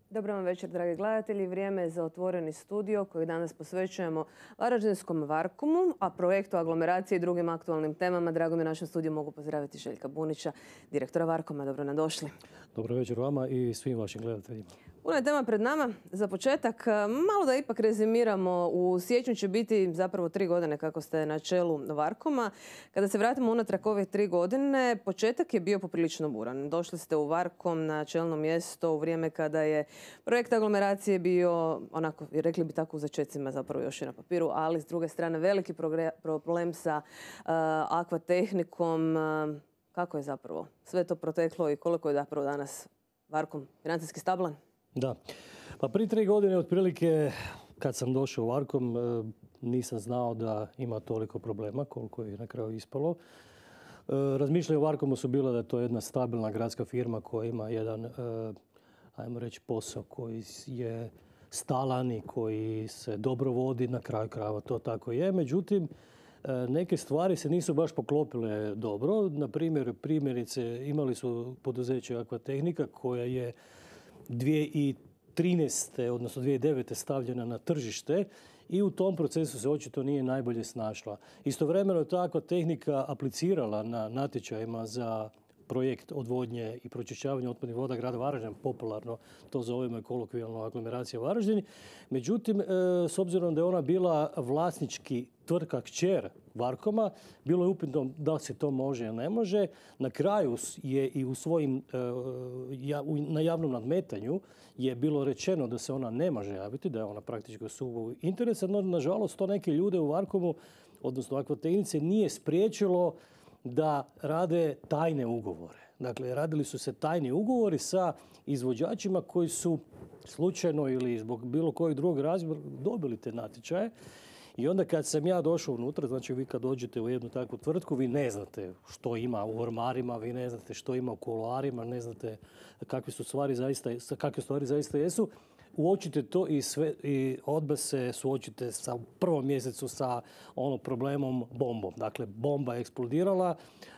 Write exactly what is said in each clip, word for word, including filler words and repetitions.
Dobar vam večer, dragi gledatelji. Vrijeme je za otvoreni studio koji danas posvećujemo Varaždinskom Varkumu, a projektu aglomeracije i drugim aktualnim temama. Drago mi u našem studiju mogu pozdraviti Željka Bunića, direktora Varkoma. Dobro nam došli. Dobro večer vama i svim vašim gledateljima. Puno je tema pred nama. Za početak, malo da ipak rezimiramo. U siječnju će biti zapravo tri godine kako ste na čelu Varkoma. Kada se vratimo unatrag ove tri godine, početak je bio poprilično buran. Došli ste u Varkom na čelno mjesto u vrijeme kada je projekt aglomeracije bio, onako, rekli bi tako, u začecima, zapravo još i na papiru, ali s druge strane veliki problem sa uh, akvatehnikom. Uh, kako je zapravo sve to proteklo i koliko je zapravo danas Varkom financijski stabilan? Da. Pa prije tri godine otprilike kad sam došao u Varkom nisam znao da ima toliko problema koliko je na kraju ispalo. Razmišljanje o Varkomu su bila da je to jedna stabilna gradska firma koja ima jedan, ajmo reći, posao koji je stalan i koji se dobro vodi, na kraju krajeva to tako je. Međutim, neke stvari se nisu baš poklopile dobro. Na primjer, primjerice imali su poduzeće Akvatehnika koja je dvije tisuće trinaeste. odnosno dvije tisuće devete. stavljena na tržište i u tom procesu se očito nije najbolje snašla. Istovremeno je ta Akvatehnika aplicirala na natječajima za projekt odvodnje i pročišćavanja otpadnih voda grada Varaždina, popularno to zovemo i kolokvijalno aglomeracija Varaždin. Međutim, s obzirom da je ona bila vlasnički tvrtka kćer Varkoma, bilo je upitno da se to može ili ne može. Na kraju je i u svojim, na javnom nadmetanju je bilo rečeno da se ona ne može javiti, da je ona praktički u sukobu interesa, no nažalost to neke ljude u Varkomu, odnosno Akvatehnice, nije spriječilo da rade tajne ugovore. Dakle, radili su se tajni ugovori sa izvođačima koji su slučajno ili zbog bilo kojeg drugog razloga dobili te natječaje. I onda kad sam ja došao unutra, znači vi kad dođete u jednu takvu tvrtku, vi ne znate što ima u ormarima, vi ne znate što ima u kuloarima, ne znate kakve su stvari zaista, kakve stvari zaista jesu. Uočite to i, sve, i odmah se suočite sa u prvom mjesecu sa ono problemom bombom. Dakle, bomba je eksplodirala.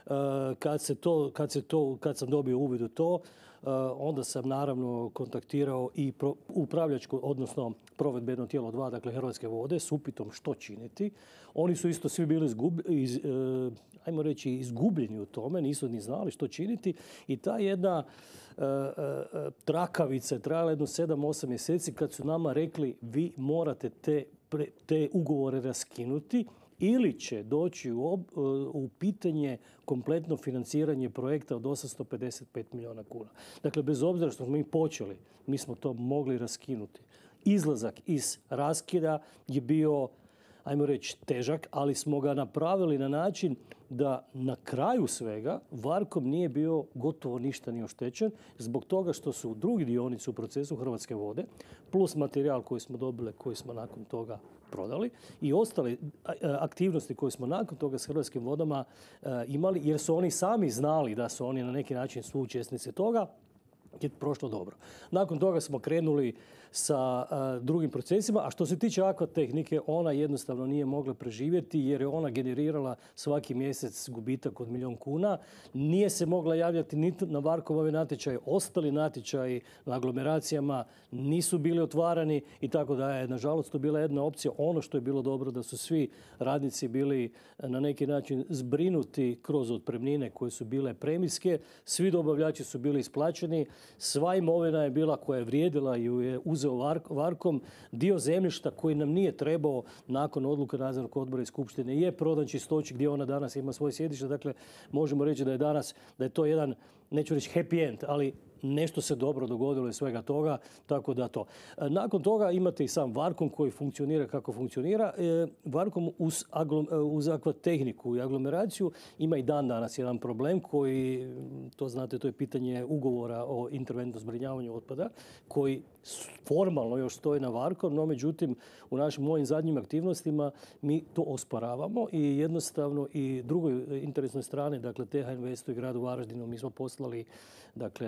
Kad, se to, kad, se to, kad sam dobio uvid u to, onda sam naravno kontaktirao i pro, upravljačko, odnosno provedbeno tijelo dva, dakle Hrvatske vode, s upitom što činiti. Oni su isto svi bili izgub, iz, ajmo reći, izgubljeni u tome, nisu ni znali što činiti. I ta jedna uh, uh, trakavica je trajala jedno sedam osam mjeseci kad su nama rekli vi morate te, pre, te ugovore raskinuti ili će doći u, ob, u pitanje kompletno financiranje projekta od osamsto pedeset pet milijuna kuna. Dakle, bez obzira što smo mi počeli, mi smo to mogli raskinuti. Izlazak iz raskida je bio, ajmo reći, težak, ali smo ga napravili na način da na kraju svega Varkom nije bio gotovo ništa ni oštećen zbog toga što su drugi dionici u procesu Hrvatske vode plus materijal koji smo dobili, koji smo nakon toga prodali i ostale aktivnosti koje smo nakon toga s Hrvatskim vodama imali, jer su oni sami znali da su oni na neki način suučesnici toga, je prošlo dobro. Nakon toga smo krenuli sa a, drugim procesima, a što se tiče Akvatehnike, ona jednostavno nije mogla preživjeti jer je ona generirala svaki mjesec gubitak od milijun kuna. Nije se mogla javljati niti na Varkomove natječaje, ostali natječaji na aglomeracijama nisu bili otvarani i tako da je, nažalost, to bila jedna opcija. Ono što je bilo dobro da su svi radnici bili na neki način zbrinuti kroz otpremnine koje su bile premijske, svi dobavljači su bili isplaćeni, sva imovina je bila koja je vrijedila i ju je uzeo Varkom. Dio zemljišta koji nam nije trebao nakon odluke nadzornog odbora i skupštine je prodan Čistoći gdje ona danas ima svoje sjedište. Dakle, možemo reći da je danas, da je to jedan, neću reći happy end, ali nešto se dobro dogodilo iz svega toga, tako da to. Nakon toga imate i sam Varkom koji funkcionira kako funkcionira. Varkom uz, aglom, uz Akvatehniku i aglomeraciju ima i dan danas jedan problem koji, to znate, to je pitanje ugovora o interventnom zbrinjavanju otpada, koji formalno još stoji na Varkom, no međutim u našim mojim zadnjim aktivnostima mi to osporavamo i jednostavno i drugoj interesnoj strani, dakle T H Investu i gradu Varaždinu, mi smo poslali dakle naše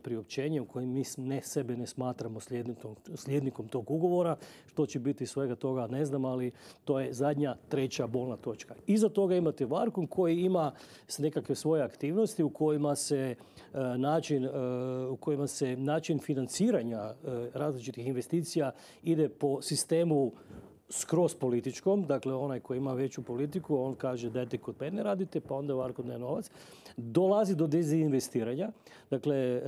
priopćenje u kojem mi ne, sebe ne smatramo slijednikom, slijednikom tog ugovora. Što će biti svega toga ne znam, ali to je zadnja, treća bolna točka. Iza toga imate Varkum koji ima nekakve svoje aktivnosti u kojima se uh, način, uh, u kojima se način financiranja uh, različitih investicija ide po sistemu skroz političkom, dakle onaj koji ima veću politiku, on kaže dajte kod mene radite, pa onda Varkom daje novac. Dolazi do dezinvestiranja, dakle e,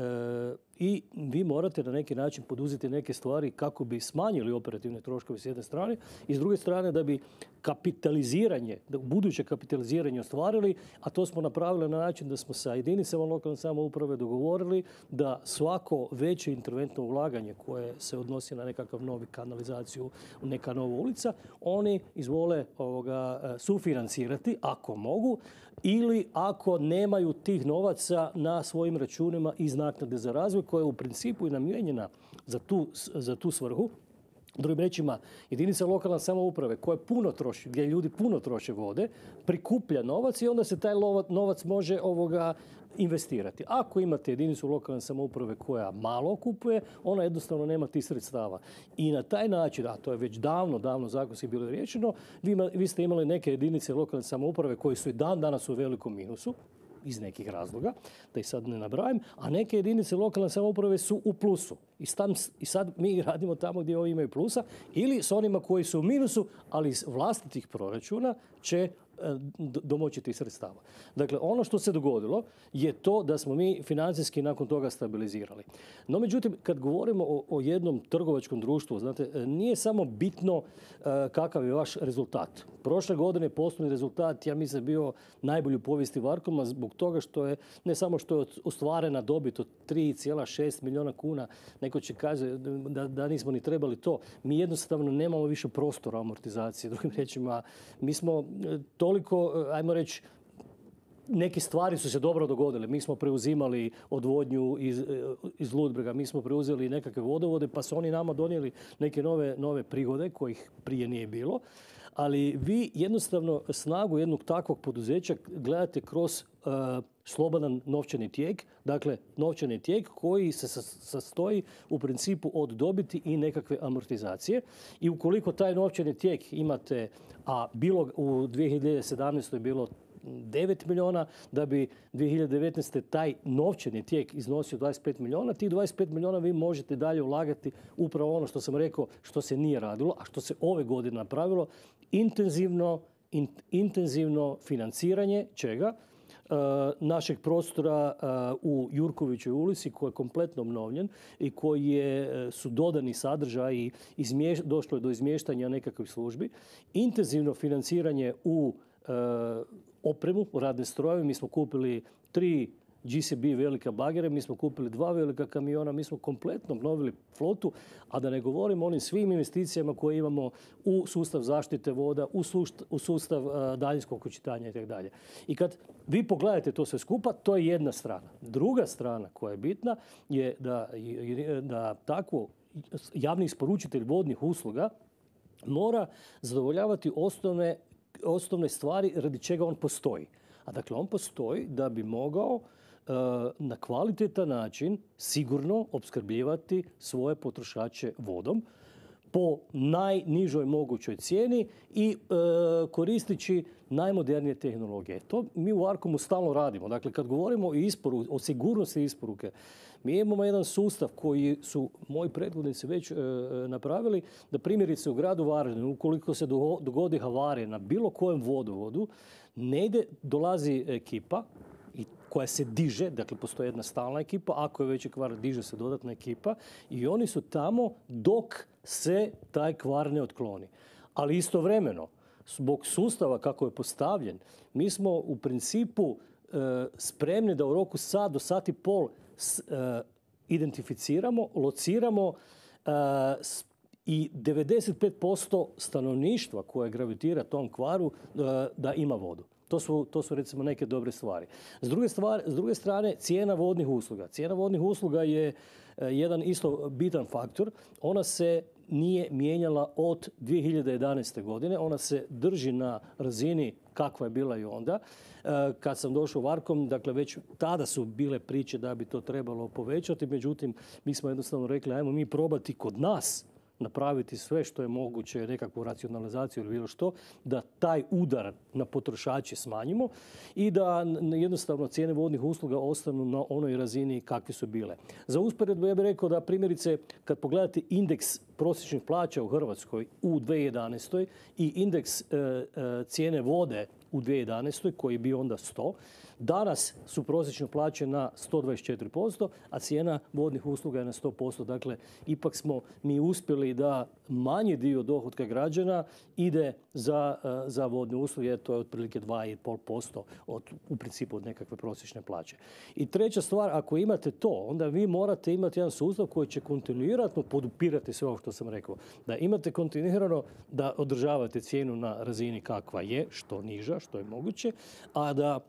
i vi morate na neki način poduzeti neke stvari kako bi smanjili operativne troškove s jedne strane i s druge strane da bi kapitaliziranje, da buduće kapitaliziranje ostvarili, a to smo napravili na način da smo sa jedinicama lokalne samouprave dogovorili da svako veće interventno ulaganje koje se odnosi na nekakav novi kanalizaciju, neka nova ulica, oni izvole ovoga, sufinancirati ako mogu ili ako nemaju tih novaca na svojim računima iz naknade za razvoj koja je u principu i namijenjena za tu, za tu svrhu. Drugim rečima, jedinica lokalne samouprave koja puno troši, gdje ljudi puno troše vode, prikuplja novac i onda se taj novac može ovoga investirati. Ako imate jedinicu lokalne samouprave koja malo kupuje, ona jednostavno nema tih sredstava. I na taj način, a to je već davno, davno zakonski bilo riješeno, vi, vi ste imali neke jedinice lokalne samouprave koje su i dan danas u velikom minusu, iz nekih razloga, da ih sad ne nabrajam, a neke jedinice lokalne samouprave su u plusu. I, stam, I sad mi radimo tamo gdje ovi imaju plusa ili s onima koji su u minusu, ali iz vlastitih proračuna će domoći tih sredstava. Dakle, ono što se dogodilo je to da smo mi financijski nakon toga stabilizirali. No, međutim, kad govorimo o, o jednom trgovačkom društvu, znate, nije samo bitno uh, kakav je vaš rezultat. Prošle godine poslovni rezultat, ja mislim, bio najbolji u povijesti Varkoma zbog toga što je, ne samo što je ostvarena dobit od tri zarez šest milijuna kuna, neko će kaže da, da nismo ni trebali to. Mi jednostavno nemamo više prostora amortizacije. Drugim riječima, mi smo toliko, ajmo reći, neke stvari su se dobro dogodile. Mi smo preuzimali odvodnju iz, iz Ludbrega, mi smo preuzeli nekakve vodovode, pa su oni nama donijeli neke nove, nove prihode kojih prije nije bilo. Ali vi jednostavno snagu jednog takvog poduzeća gledate kroz uh, slobodan novčani tijek, dakle novčani tijek koji se sastoji u principu od dobiti i nekakve amortizacije. I ukoliko taj novčani tijek imate, a bilo u dvije hiljade sedamnaestoj bilo devet milijuna, da bi dvije hiljade devetnaeste taj novčani tijek iznosio dvadeset pet milijuna, tih dvadeset pet milijuna vi možete dalje ulagati upravo ono što sam rekao, što se nije radilo, a što se ove godine napravilo, intenzivno, in, intenzivno financiranje čega? Uh, našeg prostora uh, u Jurkovićoj ulici koji je kompletno obnovljen i koji je, uh, su dodani sadržaj i izmješ, došlo je do izmještanja nekakvih službi. Intenzivno financiranje u uh, opremu, radne strojeve. Mi smo kupili tri G C B velika bagere, mi smo kupili dva velika kamiona, mi smo kompletno obnovili flotu, a da ne govorim o onim svim investicijama koje imamo u sustav zaštite voda, u sustav, u sustav uh, daljinskog očitanja i tako dalje. I kad vi pogledate to sve skupa, to je jedna strana. Druga strana koja je bitna je da, da takvo javni isporučitelj vodnih usluga mora zadovoljavati osnovne, osnovne stvari radi čega on postoji. A dakle, on postoji da bi mogao na kvalitetan način sigurno opskrbljivati svoje potrošače vodom po najnižoj mogućoj cijeni i e, koristeći najmodernije tehnologije. To mi u Varkomu stalno radimo. Dakle, kad govorimo o, isporu, o sigurnosti isporuke, mi imamo jedan sustav koji su moji prethodnici već e, napravili, da primjerice u gradu Varaždinu, ukoliko se dogodi havarija na bilo kojem vodovodu, ne ide, dolazi ekipa i koja se diže, dakle postoji jedna stalna ekipa, ako je veći kvar, diže se dodatna ekipa i oni su tamo dok se taj kvar ne otkloni. Ali istovremeno, zbog sustava kako je postavljen, mi smo u principu e, spremni da u roku sat do sat i pol s, e, identificiramo, lociramo e, s, i devedeset pet posto stanovništva koje gravitira tom kvaru da, da ima vodu. To su, to su recimo neke dobre stvari. S druge, stvari, s druge strane, cijena vodnih usluga. Cijena vodnih usluga je jedan isto bitan faktor. Ona se nije mijenjala od dvije hiljade jedanaeste. godine. Ona se drži na razini kakva je bila i onda. Kad sam došao u Varkom, dakle već tada su bile priče da bi to trebalo povećati, međutim mi smo jednostavno rekli ajmo mi probati kod nas napraviti sve što je moguće, nekakvu racionalizaciju ili bilo što, da taj udar na potrošače smanjimo i da jednostavno cijene vodnih usluga ostanu na onoj razini kakvi su bile. Za usporedbu ja bih rekao da primjerice kad pogledate indeks prosječnih plaća u Hrvatskoj u dvije hiljade jedanaeste. i indeks e, e, cijene vode u dvije hiljade jedanaeste. koji je bio onda sto, danas su prosječne plaće na sto dvadeset četiri posto, a cijena vodnih usluga je na sto posto. Dakle, ipak smo mi uspjeli da manji dio dohotka građana ide za, za vodne usluge, to je otprilike dva i pol posto od, u principu od nekakve prosječne plaće. I treća stvar, ako imate to, onda vi morate imati jedan sustav koji će kontinuirano podupirati sve ovo što sam rekao. Da imate kontinuirano da održavate cijenu na razini kakva je, što niža, što je moguće, a da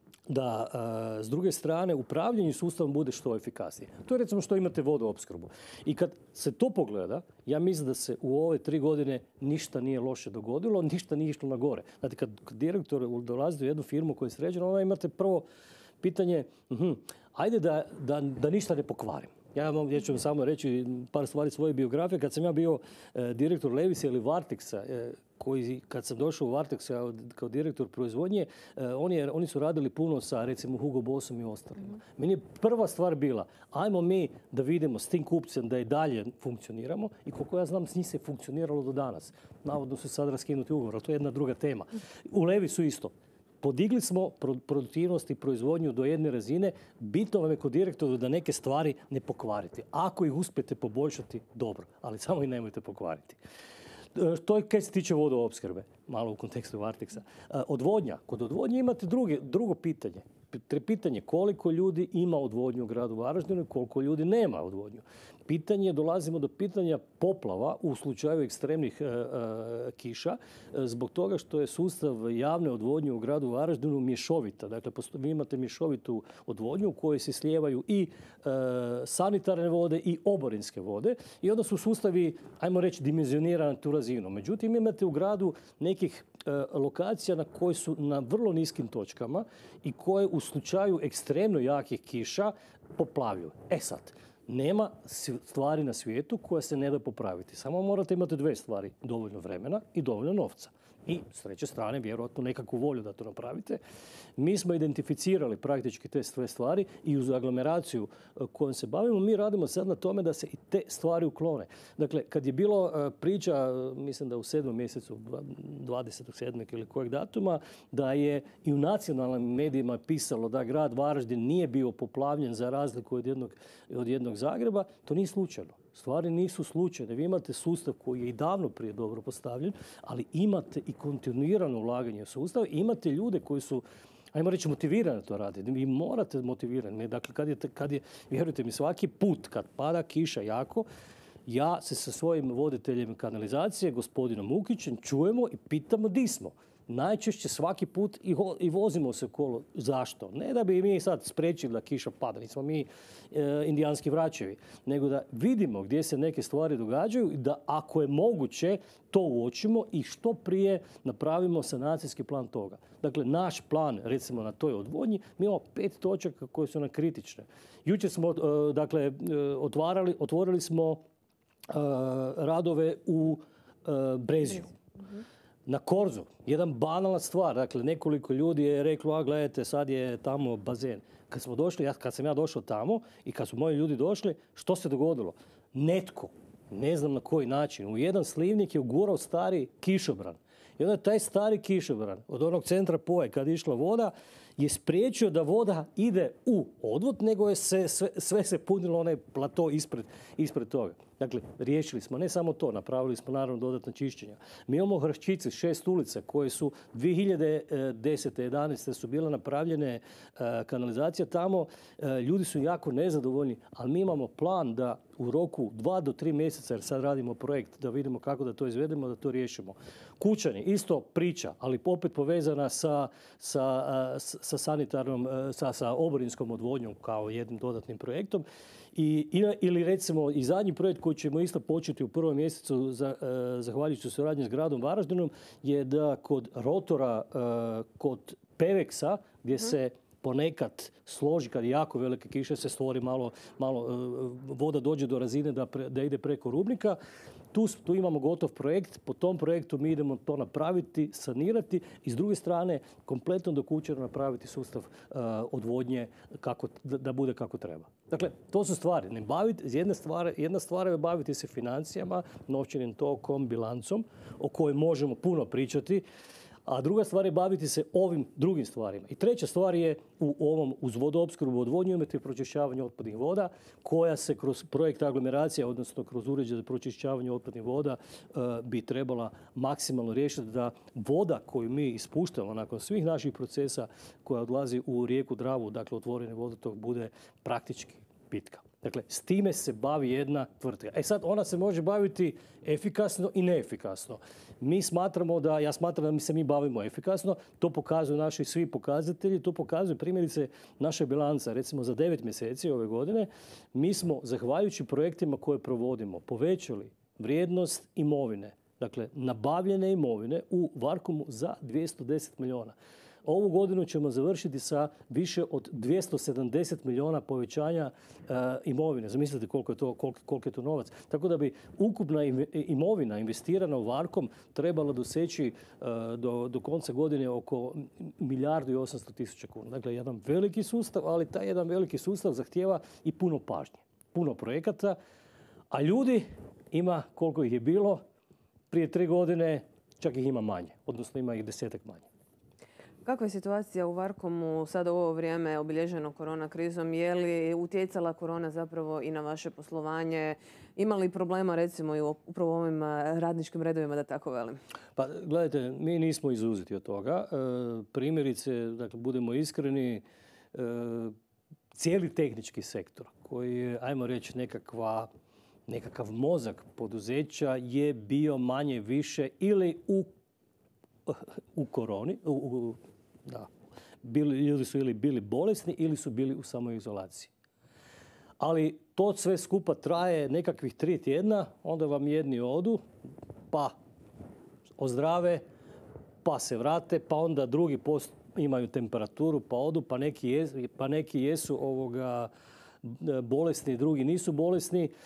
da a, s druge strane upravljanje sustavom bude što efikasnije. To je recimo što imate vodoopskrbu. I kad se to pogleda, ja mislim da se u ove tri godine ništa nije loše dogodilo, ništa nije išlo na gore. Znate, kad direktor dolazi u jednu firmu koja je sređena, onda imate prvo pitanje, uh-huh, ajde da, da, da ništa ne pokvarim. Ja vam ja ću vam samo reći par stvari svoje biografije. Kad sam ja bio e, direktor Levisa ili Varteksa, e, koji kad sam došao u Varteks kao, kao direktor proizvodnje, e, oni, oni su radili puno sa recimo Hugo Bossom i ostalima. Mm-hmm. Meni je prva stvar bila, ajmo mi da vidimo s tim kupcem da i dalje funkcioniramo i koliko ja znam s njih se funkcioniralo do danas. Navodno su sad raskinuti ugovor, ali to je jedna druga tema. U Levisu isto. Podigli smo produktivnost i proizvodnju do jedne razine. Bitno vam je kod direktora da neke stvari ne pokvariti. Ako ih uspijete poboljšati, dobro, ali samo ih nemojte pokvariti. To je kaj se tiče vodoopskrbe, malo u kontekstu Varteksa. Odvodnja. Kod odvodnje imate druge, drugo pitanje. Pitanje koliko ljudi ima odvodnju u gradu Varaždinu i koliko ljudi nema odvodnju. Pitanje, dolazimo do pitanja poplava u slučaju ekstremnih e, e, kiša, e, zbog toga što je sustav javne odvodnje u gradu Varaždinu mješovita. Dakle, vi imate mješovitu odvodnju u kojoj se slijevaju i e, sanitarne vode i oborinske vode i onda su sustavi, ajmo reći, dimenzionirani na tu razinu. Međutim, imate u gradu nekih e, lokacija na koje su na vrlo niskim točkama i koje u slučaju ekstremno jakih kiša poplavljuju. E sad, nema stvari na svijetu koja se ne da popraviti. Samo morate imati dve stvari. Dovoljno vremena i dovoljno novca. I s treće strane, vjerojatno nekakvu volju da to napravite. Mi smo identificirali praktički te sve stvari i uz aglomeraciju kojom se bavimo, mi radimo sad na tome da se i te stvari uklone. Dakle, kad je bilo priča, mislim da u sedmom mjesecu, dvadesetog sedmog ili kojeg datuma, da je i u nacionalnim medijima pisalo da grad Varaždin nije bio poplavljen za razliku od jednog, od jednog Zagreba, to nije slučajno. Stvari nisu slučajne. Vi imate sustav koji je i davno prije dobro postavljen, ali imate i kontinuirano ulaganje u sustav. Imate ljude koji su, ajmo reći, motivirani to raditi. Vi morate motivirani. Dakle, kad je, kad je, vjerujte mi, svaki put kad pada kiša jako, ja se sa svojim voditeljem kanalizacije, gospodinom Ukićem, čujemo i pitamo di smo. Najčešće svaki put i, ho, i vozimo se okolo. Zašto? Ne da bi mi sad spriječili da kiša pada, nismo mi e, indijanski vraćevi, nego da vidimo gdje se neke stvari događaju i da ako je moguće to uočimo i što prije napravimo sanacijski plan toga. Dakle, naš plan, recimo na toj odvodnji, mi imamo pet točaka koje su nam kritične. Jučer smo, e, dakle, otvarali, otvorili smo e, radove u e, Brezju. Mm-hmm. Na Korzu, jedan banalna stvar, dakle nekoliko ljudi je reklo, a gledajte, sad je tamo bazen. Kad smo došli, ja, kad sam ja došao tamo i kad su moji ljudi došli, što se dogodilo? Netko, ne znam na koji način, u jedan slivnik je ugurao stari kišobran. I onda taj stari kišobran od onog centra Poje, kad je išla voda, je spriječio da voda ide u odvod, nego je se, sve, sve se punilo onaj plato ispred, ispred toga. Dakle, riješili smo ne samo to, napravili smo naravno dodatna čišćenja. Mi imamo u Hrščici šest ulica koje su dvije hiljade desete. jedanaeste. su bile napravljene uh, kanalizacija tamo. Uh, ljudi su jako nezadovoljni, ali mi imamo plan da u roku dva do tri mjeseca, jer sad radimo projekt, da vidimo kako da to izvedemo, da to riješimo. Kućani, isto priča, ali opet povezana sa, sa, uh, sa sanitarnom, uh, sa, sa oborinskom odvodnjom kao jednim dodatnim projektom. I, ili recimo i zadnji projekt koji koji ćemo isto početi u prvom mjesecu za, e, zahvaljujući suradnji s gradom Varaždinom je da kod rotora, e, kod Peveksa gdje mm. se ponekad složi, kad je jako velike kiše, se stvori malo, malo e, voda dođe do razine da, pre, da ide preko rubnika. Tu, tu imamo gotov projekt, po tom projektu mi idemo to napraviti, sanirati i s druge strane kompletno do kuće napraviti sustav uh, odvodnje kako, da, da bude kako treba. Dakle, to su stvari. Ne baviti, jedna, stvar, jedna stvar je baviti se financijama, novčanim tokom, bilancom, o kojoj možemo puno pričati, a druga stvar je baviti se ovim drugim stvarima. I treća stvar je u ovom uz vodoopskrbu odvodnju imati pročišćavanje otpadnih voda koja se kroz projekt aglomeracije, odnosno kroz uređaj za pročišćavanje otpadnih voda bi trebala maksimalno riješiti da voda koju mi ispuštamo nakon svih naših procesa koja odlazi u rijeku Dravu, dakle otvoreni vodotok, bude praktički pitka. Dakle, s time se bavi jedna tvrtka. E sad, ona se može baviti efikasno i neefikasno. Mi smatramo da, ja smatram da mi se mi bavimo efikasno, to pokazuju naši svi pokazatelji, to pokazuju primjerice naša bilanca. Recimo za devet mjeseci ove godine mi smo, zahvaljujući projektima koje provodimo, povećali vrijednost imovine, dakle nabavljene imovine u Varkomu za dvjesto deset milijuna. Ovu godinu ćemo završiti sa više od dvjesto sedamdeset milijuna povećanja e, imovine. Zamislite koliko je to, koliko, koliko je to novac. Tako da bi ukupna imovina investirana u Varkom trebala doseći e, do, do konca godine oko milijardu i osamsto tisuća kuna. Dakle, jedan veliki sustav, ali taj jedan veliki sustav zahtijeva i puno pažnje, puno projekata, a ljudi ima koliko ih je bilo prije tri godine, čak ih ima manje, odnosno ima ih desetak manje. Kakva je situacija u Varkomu sada u ovo vrijeme obilježeno korona krizom? Je li utjecala korona zapravo i na vaše poslovanje? Ima li problema recimo i upravo u ovim radničkim redovima, da tako velim? Pa gledajte, mi nismo izuzeti od toga. E, primjerice, dakle, budemo iskreni, e, cijeli tehnički sektor koji je, ajmo reći, nekakva, nekakav mozak poduzeća je bio manje više ili u u koroni, u, u, da, bili, ljudi su ili bili bolesni ili su bili u samoizolaciji. Ali to sve skupa traje nekakvih tri tjedna, onda vam jedni odu, pa ozdrave, pa se vrate, pa onda drugi post imaju temperaturu, pa odu, pa neki, jes, pa neki jesu ovoga, bolesni, drugi nisu bolesni. E,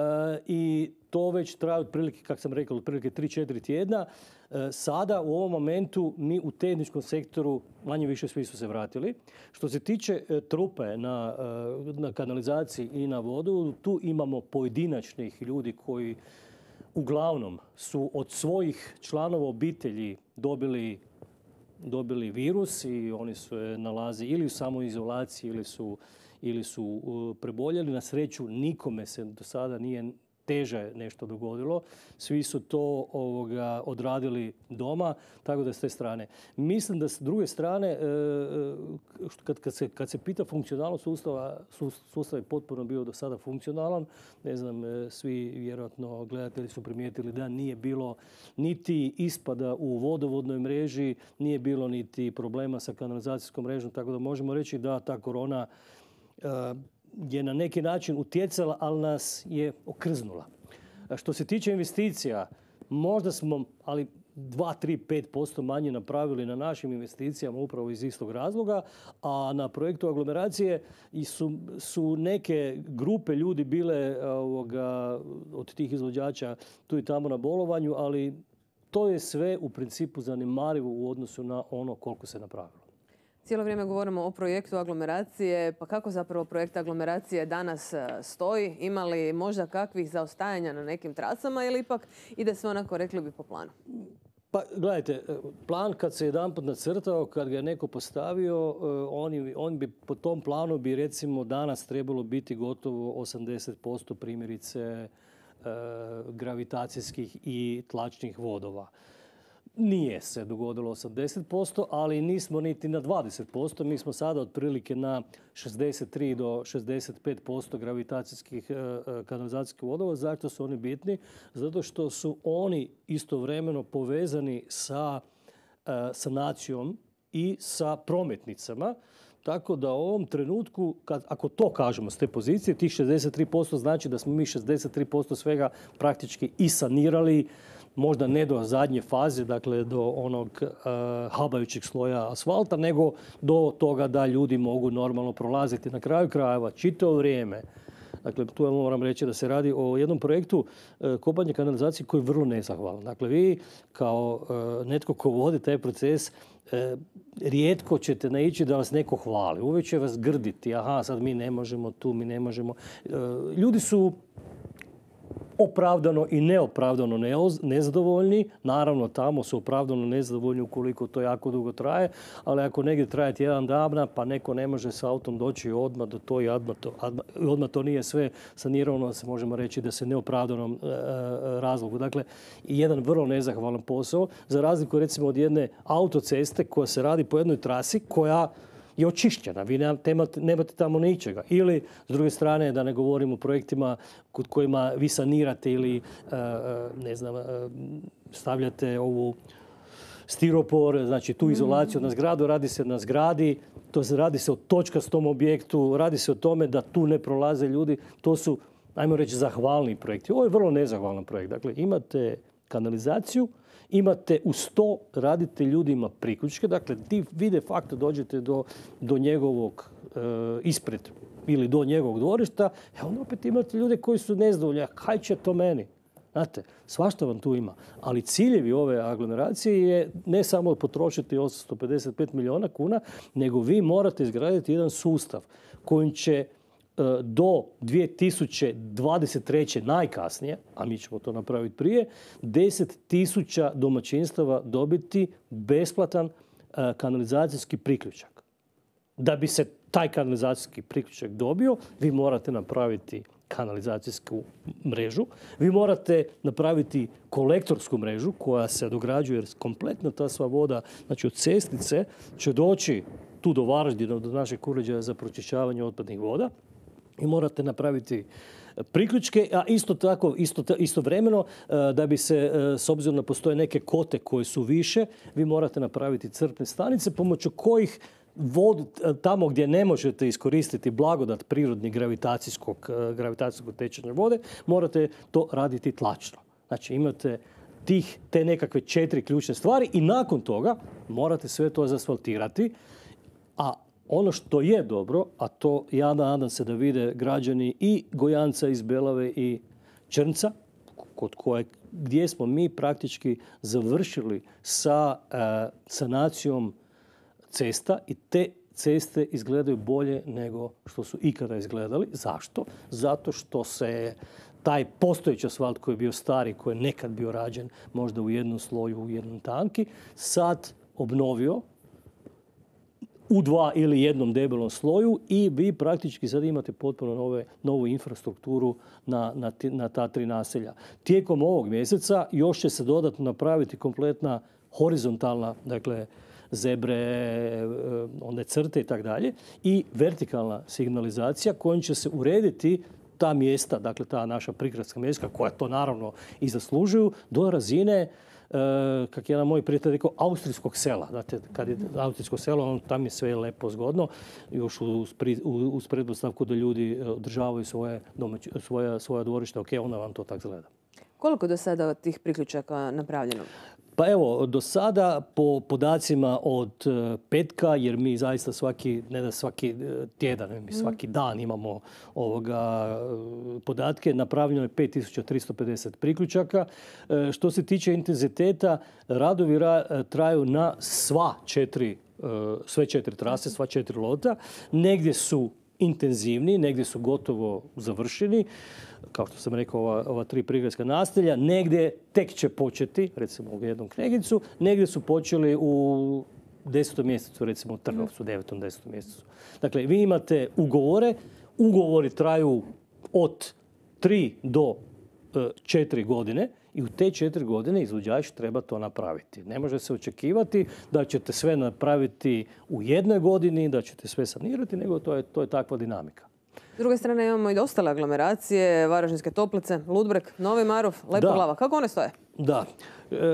I to već traje otprilike, kako sam rekao, otprilike tri četiri tjedna. Sada u ovom momentu mi u tehničkom sektoru manje više svi su se vratili. Što se tiče trupe na, na kanalizaciji i na vodu, tu imamo pojedinačnih ljudi koji uglavnom su od svojih članova obitelji dobili, dobili virus i oni se nalaze ili u samoizolaciji ili su, ili su preboljeli. Na sreću nikome se do sada nije teže nešto dogodilo. Svi su to ovoga, odradili doma, tako da s te strane. Mislim da s druge strane, kad, kad, se, kad se pita funkcionalnost sustava, sustav je potpuno bio do sada funkcionalan. Ne znam, svi vjerojatno gledatelji su primijetili da nije bilo niti ispada u vodovodnoj mreži, nije bilo niti problema sa kanalizacijskom mrežom, tako da možemo reći da ta korona je na neki način utjecala, ali nas je okrznula. Što se tiče investicija, možda smo, ali dva, tri, pet posto manje napravili na našim investicijama upravo iz istog razloga, a na projektu aglomeracije su, su neke grupe ljudi bile ovoga, od tih izvođača tu i tamo na bolovanju, ali to je sve u principu zanemarivo u odnosu na ono koliko se napravilo. Cijelo vrijeme govorimo o projektu aglomeracije, pa kako zapravo projekt aglomeracije danas stoji? Ima li možda kakvih zaostajanja na nekim trasama ili ipak ide sve onako, rekli bi, po planu? Pa gledajte, plan kad se jedanput nacrtao, kad ga je neko postavio, on, on bi po tom planu bi recimo danas trebalo biti gotovo osamdeset posto primjerice e, gravitacijskih i tlačnih vodova. Nije se dogodilo osamdeset posto, ali nismo niti na dvadeset posto. Mi smo sada otprilike na šezdeset tri do šezdeset pet posto gravitacijskih kanalizacijskih vodova. Zašto su oni bitni? Zato što su oni istovremeno povezani sa sanacijom i sa prometnicama. Tako da u ovom trenutku, kad, ako to kažemo s te pozicije, tih šezdeset tri posto znači da smo mi šezdeset tri posto svega praktički i sanirali, možda ne do zadnje faze, dakle do onog uh, habajućeg sloja asfalta, nego do toga da ljudi mogu normalno prolaziti. Na kraju krajeva, čitavo vrijeme, dakle, tu ja moram reći da se radi o jednom projektu e, kopanja kanalizacije koji je vrlo nezahvalan. Dakle, vi kao e, netko ko vodi taj proces, e, rijetko ćete naići da vas neko hvali. Uvijek će vas grditi. Aha, sad mi ne možemo tu, mi ne možemo. E, ljudi su opravdano i neopravdano nezadovoljni. Naravno, tamo su opravdano nezadovoljni ukoliko to jako dugo traje, ali ako negdje traje tjedan dana, pa neko ne može s autom doći odmah do to i odmah to, odmah to nije sve sanirano, se možemo reći da se neopravdanom e, razlogu. Dakle, jedan vrlo nezahvalan posao, za razliku recimo od jedne autoceste koja se radi po jednoj trasi koja je očišćena. Vi nemate, nemate tamo ničega. Ili, s druge strane, da ne govorimo o projektima kod kojima vi sanirate ili, ne znam, stavljate ovu stiropor, znači tu izolaciju na zgradu, radi se na zgradi, to se radi se o točkastom objektu, radi se o tome da tu ne prolaze ljudi. To su, ajmo reći, zahvalni projekti. Ovo je vrlo nezahvalan projekt. Dakle, imate kanalizaciju, imate uz to, radite ljudima priključke, dakle vi de facto dođete do, do njegovog e, ispred ili do njegovog dvorišta, a onda opet imate ljude koji su nezadovoljni, kaj će to meni? Znate, svašta vam tu ima. Ali ciljevi ove aglomeracije je ne samo potrošiti osamsto pedeset pet milijuna kuna, nego vi morate izgraditi jedan sustav kojim će do dvije tisuće dvadeset treće najkasnije, a mi ćemo to napraviti prije, deset tisuća domaćinstava dobiti besplatan kanalizacijski priključak. Da bi se taj kanalizacijski priključak dobio, vi morate napraviti kanalizacijsku mrežu, vi morate napraviti kolektorsku mrežu koja se dograđuje jer kompletno ta sva voda, znači od cestice, će doći tu do Varaždina, do našeg uređaja za pročišćavanje otpadnih voda. I morate napraviti priključke, a isto tako, isto, istovremeno, da bi se, s obzirom da postoje neke kote koje su više, vi morate napraviti crpne stanice pomoću kojih vodu tamo gdje ne možete iskoristiti blagodat prirodni gravitacijskog, gravitacijskog tečenja vode, morate to raditi tlačno. Znači imate tih, te nekakve četiri ključne stvari i nakon toga morate sve to zasfaltirati, a ono što je dobro, a to ja nadam se da vide građani i Gojanca iz Belave i Črnca, kod koje, gdje smo mi praktički završili sa e, sanacijom cesta i te ceste izgledaju bolje nego što su ikada izgledali. Zašto? Zato što se taj postojeći asfalt koji je bio stari, koji je nekad bio rađen možda u jednom sloju, u jednom tanki, sad obnovio u dva ili jednom debelom sloju i vi praktički sad imate potpuno nove, novu infrastrukturu na, na, na ta tri naselja. Tijekom ovog mjeseca još će se dodatno napraviti kompletna horizontalna, dakle, zebre, one crte i tako dalje, i vertikalna signalizacija kojom će se urediti ta mjesta, dakle ta naša prigradska mjesta, koja to naravno i zaslužuju, do razine, kako je jedan moj prijatelj rekao, austrijskog sela. Znate, kad je austrijsko selo, on, tam je sve lepo, zgodno, još uz, uz pretpostavku da ljudi održavaju svoje, domaći, svoja, svoja dvorišta, ok, onda vam to tako izgleda. Koliko do sada tih priključaka napravljeno? Pa evo, do sada po podacima od petka, jer mi zaista svaki, ne da svaki tjedan, mi svaki dan imamo ovoga podatke, napravljeno je pet tisuća tristo pedeset priključaka. Što se tiče intenziteta, radovi traju na sva četiri, sve četiri trase, sva četiri lota. Negdje su intenzivni, negdje su gotovo završeni. Kao što sam rekao, ova, ova tri prigradska naselja, negdje tek će početi, recimo u jednom Knegincu, negdje su počeli u desetom mjesecu, recimo u Trnovcu, devetom, desetom mjesecu. Dakle, vi imate ugovore, ugovori traju od tri do četiri godine i u te četiri godine izvođač treba to napraviti. Ne može se očekivati da ćete sve napraviti u jednoj godini, da ćete sve sanirati, nego to je, to je takva dinamika. S druge strane imamo i ostale aglomeracije, Varaždinske Toplice, Ludbreg, Novi Marof, Lepoglava. Kako one stoje? Da. E,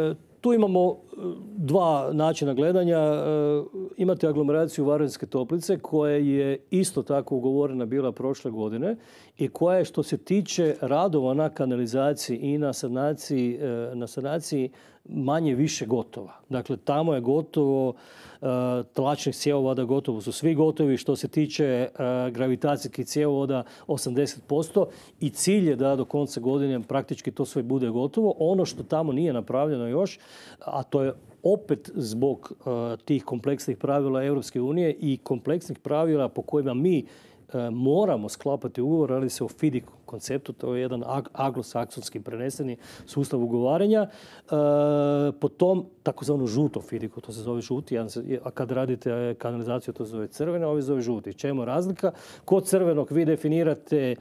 tu imamo dva načina gledanja. Imate aglomeraciju Varaždinske Toplice koja je isto tako ugovorena bila prošle godine i koja je što se tiče radova na kanalizaciji i na sanaciji, na sanaciji manje više gotova. Dakle, tamo je gotovo tlačnih cjevovoda, gotovo su svi gotovi. Što se tiče gravitacijskih cjevovoda osamdeset posto i cilj je da do konca godine praktički to sve bude gotovo. Ono što tamo nije napravljeno još, a to je opet zbog tih kompleksnih pravila Europske unije i kompleksnih pravila po kojima mi moramo sklapati ugovor, ali se o F I D I konceptu, to je jedan anglosaksonski preneseni sustav ugovaranja. Po tom takozvano žuto F I D I, to se zove žuti, a kad radite kanalizaciju to se zove crveno, a ovo se zove žuti. Čemu je razlika? Kod crvenog vi definirate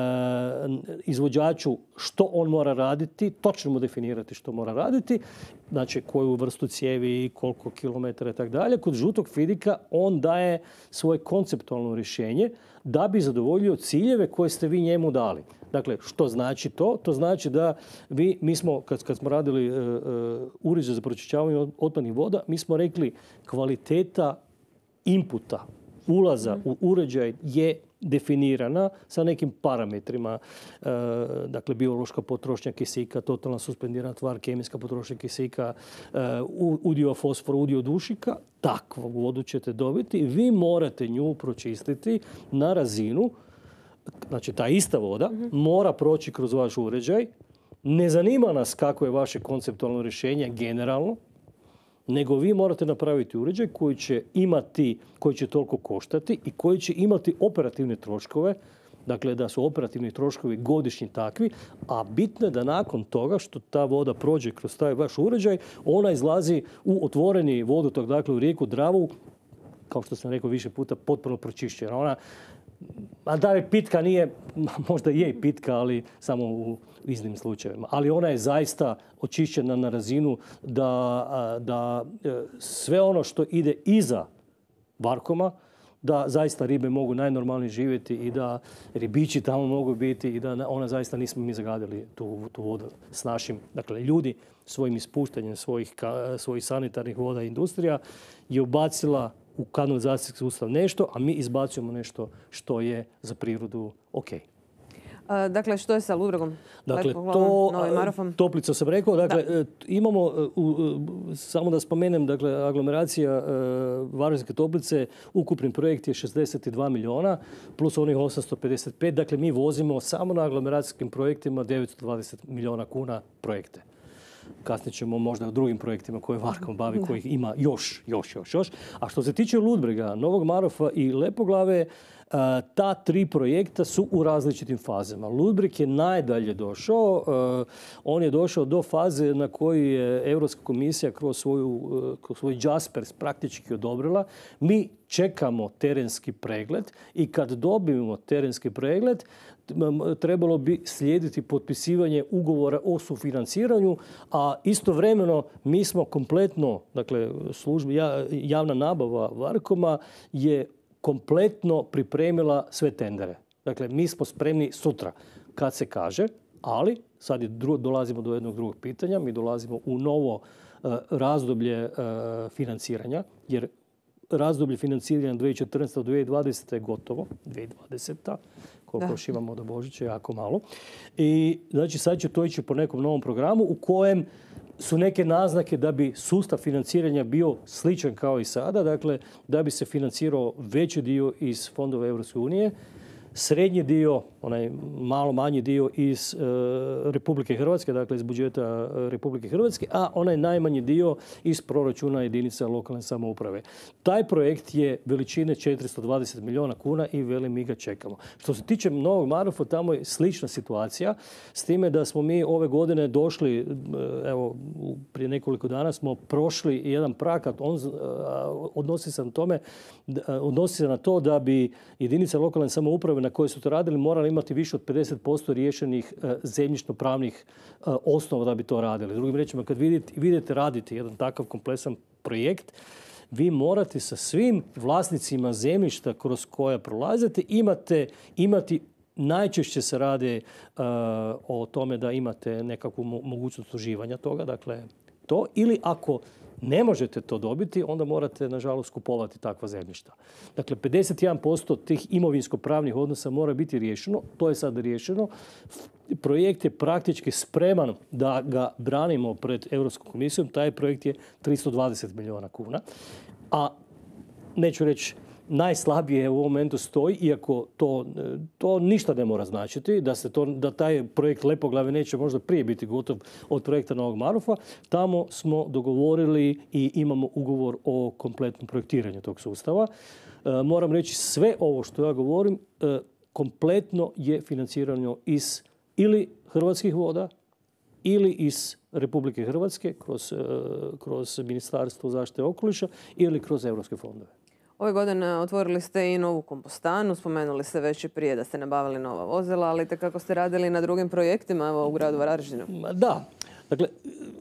izvođaču što on mora raditi, točno mu definirate što mora raditi, znači koju vrstu cijevi, koliko kilometara i tako dalje. Kod žutog F I D I-ka on daje svoje konceptualno rješenje da bi zadovoljio ciljeve koje ste vi njemu dali. Dakle, što znači to? To znači da vi, mi smo, kad, kad smo radili uh, uh, uređaj za pročišćavanje otpadnih voda, mi smo rekli kvaliteta inputa, ulaza mm. u uređaj je definirana sa nekim parametrima. E, dakle, biološka potrošnja kisika, totalna suspendirana tvar, kemijska potrošnja kisika, e, udio fosfora, udio dušika. Takvu vodu ćete dobiti. Vi morate nju pročistiti na razinu, znači ta ista voda mm-hmm. mora proći kroz vaš uređaj. Ne zanima nas kako je vaše konceptualno rješenje generalno, nego vi morate napraviti uređaj koji će imati, koji će toliko koštati i koji će imati operativne troškove, dakle da su operativni troškovi godišnji takvi, a bitno je da nakon toga što ta voda prođe kroz taj vaš uređaj, ona izlazi u otvoreni vodotok, dakle u rijeku Dravu, kao što sam rekao više puta, potpuno pročišćena. Ona, a da je pitka, nije, možda je i pitka, ali samo u iznimnim slučajevima. Ali ona je zaista očišćena na razinu da, da sve ono što ide iza Varkoma, da zaista ribe mogu najnormalnije živjeti i da ribići tamo mogu biti i da ona zaista nismo mi zagadili tu, tu vodu s našim. Dakle, ljudi svojim ispuštanjem svojih, svojih sanitarnih voda i industrija je ubacila u kanalizacijski sustav nešto, a mi izbacujemo nešto što je za prirodu ok. A, dakle, što je sa Ludbrogom? Dakle, to, Toplica sam rekao, dakle, da. imamo, u, u, samo da spomenem, dakle, aglomeracija uh, Varaždinske Toplice, ukupni projekt je šezdeset dva milijuna, plus onih osamsto pedeset pet, dakle, mi vozimo samo na aglomeracijskim projektima devetsto dvadeset milijuna kuna projekte. Kasnije ćemo možda u drugim projektima koje Varkom bavi, kojih ima još, još, još, još. A što se tiče Ludbrega, Novog Marofa i Lepoglave, ta tri projekta su u različitim fazama. Ludbreg je najdalje došao. On je došao do faze na kojoj je Europska komisija kroz, svoju, kroz svoj Jaspers praktički odobrila. Mi čekamo terenski pregled i kad dobijemo terenski pregled, trebalo bi slijediti potpisivanje ugovora o sufinanciranju, a istovremeno mi smo kompletno, dakle, služba, javna nabava Varkoma je kompletno pripremila sve tendere. Dakle, mi smo spremni sutra kad se kaže, ali sad je dru, dolazimo do jednog drugog pitanja. Mi dolazimo u novo uh, razdoblje uh, financiranja, jer razdoblje financiranja dvije tisuće četrnaeste do dvije tisuće dvadesete je gotovo. dvije tisuće dvadeseta koliko još imamo do Božića, jako malo. I znači sad će to ići po nekom novom programu u kojem su neke naznake da bi sustav financiranja bio sličan kao i sada, dakle da bi se financirao veći dio iz fondova Europske unije, srednji dio, onaj malo manji dio iz e, Republike Hrvatske, dakle iz budžeta Republike Hrvatske, a onaj najmanji dio iz proračuna jedinica lokalne samouprave. Taj projekt je veličine četiristo dvadeset milijuna kuna i veli mi ga čekamo. Što se tiče Novog Marofa, tamo je slična situacija, s time da smo mi ove godine došli, evo prije nekoliko dana smo prošli jedan prag, on odnosi se na tome, odnosi se na to da bi jedinice lokalne samouprave na koje su to radili morali imati više od pedeset posto riješenih uh, zemljišno-pravnih uh, osnova da bi to radili. Drugim rečima, kad vidite, vidite raditi jedan takav kompleksan projekt, vi morate sa svim vlasnicima zemljišta kroz koja prolazite imate, imati, najčešće se radi uh, o tome da imate nekakvu mo- mogućnost uživanja toga, dakle to. Ili ako ne možete to dobiti, onda morate, nažalost, kupovati takva zemljišta. Dakle, pedeset jedan posto tih imovinsko-pravnih odnosa mora biti riješeno. To je sad riješeno. Projekt je praktički spreman da ga branimo pred Europskom komisijom. Taj projekt je tristo dvadeset milijuna kuna. A neću reći, najslabije u ovom momentu stoji, iako to, to ništa ne mora značiti, da, se to, da taj projekt Lepoglave neće možda prije biti gotov od projekta Novog Marofa. Tamo smo dogovorili i imamo ugovor o kompletnom projektiranju tog sustava. E, moram reći, sve ovo što ja govorim e, kompletno je financirano iz ili Hrvatskih voda ili iz Republike Hrvatske kroz, e, kroz Ministarstvo zaštite okoliša ili kroz europske fondove. Ove godine otvorili ste i novu kompostanu, spomenuli ste već i prije da ste nabavili nova vozila, ali kako ste radili na drugim projektima evo, u gradu Varaždinu? Da. Dakle,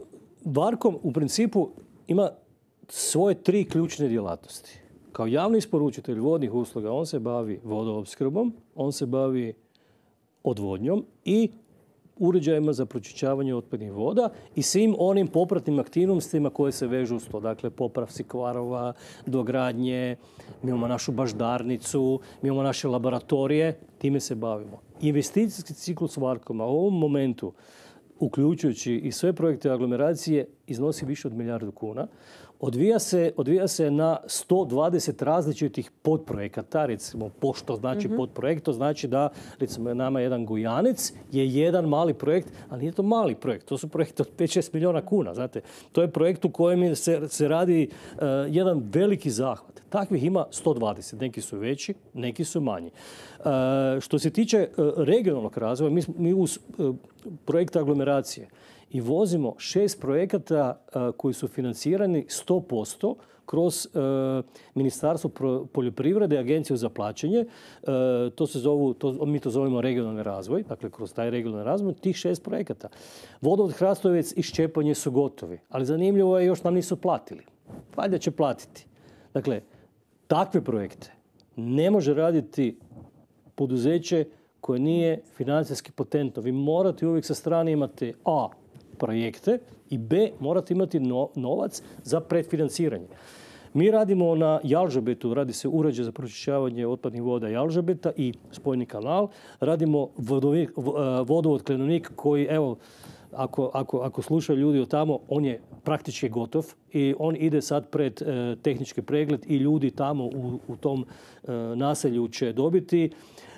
Varkom u principu ima svoje tri ključne djelatnosti. Kao javni isporučitelj vodnih usluga on se bavi vodoopskrbom, on se bavi odvodnjom i uređajima za pročišćavanje otpadnih voda i svim onim popratnim aktivnostima koje se vežu uz to. Dakle, popravci kvarova, dogradnje, mi imamo našu baždarnicu, mi imamo naše laboratorije, time se bavimo. Investicijski ciklus Varkoma u ovom momentu, uključujući i sve projekte aglomeracije, iznosi više od milijardu kuna. Odvija se, odvija se na sto dvadeset različitih podprojekata, recimo pošto znači mm-hmm. podprojekt, to znači da recimo nama jedan Gujanec je jedan mali projekt, ali nije to mali projekt, to su projekti od pet do šest milijuna kuna, znate. To je projekt u kojem se, se radi uh, jedan veliki zahvat. Takvih ima sto dvadeset, neki su veći, neki su manji. Uh, što se tiče uh, regionalnog razvoja, mi, mi uz uh, projekt aglomeracije i vozimo šest projekata uh, koji su financirani sto posto kroz uh, Ministarstvo poljoprivrede, Agenciju za plaćanje. Uh, to se zovu, to, mi to zovemo regionalni razvoj, dakle kroz taj regionalni razvoj, tih šest projekata. Vodovod Hrastovec i Ščepanje su gotovi, ali zanimljivo je, još nam nisu platili. Valjda će platiti. Dakle, takve projekte ne može raditi poduzeće koje nije financijski potentno. Vi morate uvijek sa strane imati A, projekte i B, morate imati no, novac za predfinanciranje. Mi radimo na Jalžabetu, radi se uređaj za pročišćavanje otpadnih voda Jalžabeta i spojni kanal. Radimo vodovik, vodovod Klenovnik koji, evo, ako, ako, ako slušaju ljudi od tamo, on je praktički gotov i on ide sad pred e, tehnički pregled i ljudi tamo u, u tom e, naselju će dobiti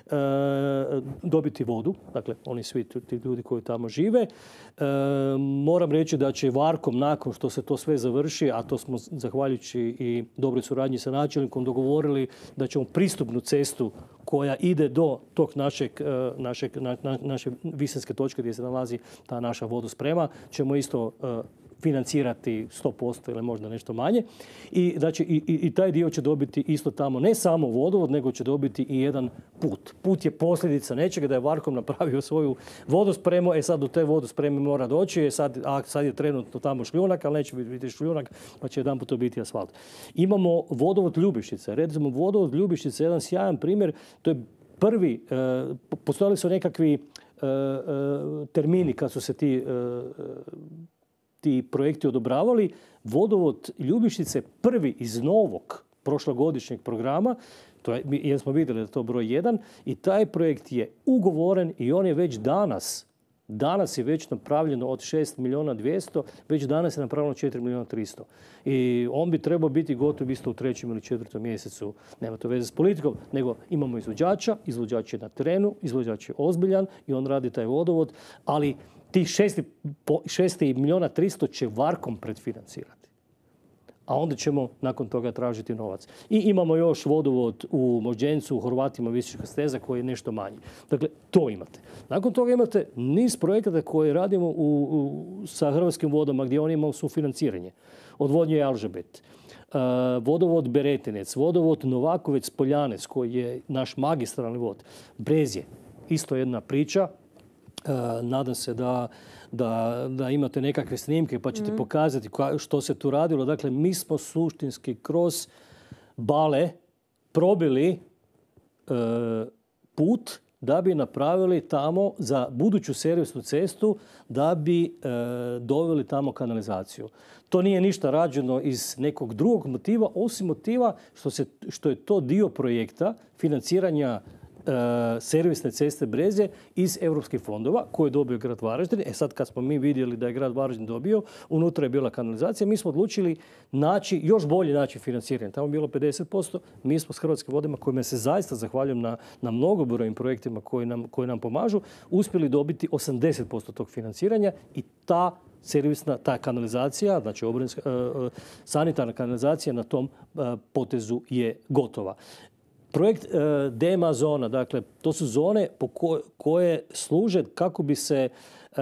E, dobiti vodu, dakle oni svi ti ljudi koji tamo žive. E, moram reći da će Varkom nakon što se to sve završi, a to smo zahvaljujući i dobroj suradnji sa načelnikom dogovorili da ćemo pristupnu cestu koja ide do tog našeg, našeg, na, na, naše visinske točke gdje se nalazi ta naša vodosprema, ćemo isto e, financirati sto posto ili možda nešto manje. I, znači, i, i taj dio će dobiti isto tamo ne samo vodovod, nego će dobiti i jedan put. Put je posljedica nečega da je Varkom napravio svoju vodospremu, e sad do te vodospreme mora doći, e sad, a sad je trenutno tamo šljunak, ali neće biti šljunak, pa će jedan put to biti asfalt. Imamo vodovod Ljubišice. Recimo, vodovod Ljubišice je jedan sjajan primjer. To je prvi, e, postojali su nekakvi e, e, termini kad su se ti e, ti projekti odobravali. Vodovod Ljubišice prvi iz novog prošlogodišnjeg programa, to je, jer smo vidjeli da je to broj jedan, i taj projekt je ugovoren i on je već danas, danas je već napravljeno od šest milijuna dvjesto, već danas je napravljeno četiri milijuna tristo. I on bi trebao biti gotov isto u trećem ili četvrtom mjesecu. Nema to veze s politikom, nego imamo izvođača, izvođač je na terenu, izvođač je ozbiljan i on radi taj vodovod, ali tih šest milijuna tristo će Varkom predfinancirati. A onda ćemo nakon toga tražiti novac. I imamo još vodovod u Možđencu, u Horvatima, Visoka steza koji je nešto manji. Dakle, to imate. Nakon toga imate niz projekata koje radimo u, u, sa Hrvatskim vodama gdje oni imaju sufinanciranje. Odvodnje Jalžabet, uh, vodovod Beretinec, vodovod Novakovec Poljanec koji je naš magistralni vod. Brezje, isto jedna priča. Uh, nadam se da, da, da imate nekakve snimke pa ćete mm. pokazati što se tu radilo. Dakle, mi smo suštinski kroz bale probili uh, put da bi napravili tamo za buduću servisnu cestu da bi e, doveli tamo kanalizaciju. To nije ništa rađeno iz nekog drugog motiva, osim motiva što, se, što je to dio projekta financiranja e, servisne ceste Brezje iz europskih fondova koje je dobio grad Varaždin. E sad kad smo mi vidjeli da je grad Varaždin dobio, unutra je bila kanalizacija, mi smo odlučili naći još bolji način financiranja. Tamo je bilo pedeset posto, mi smo s Hrvatskim vodama, kojima se zaista zahvaljujem na, na mnogobrojnim projektima koji nam, koji nam pomažu, uspjeli dobiti osamdeset posto tog financiranja i ta servisna, ta kanalizacija, znači obrinska, uh, sanitarna kanalizacija na tom uh, potezu je gotova. Projekt uh, D M A zona, dakle, to su zone po ko, koje služe kako bi se uh,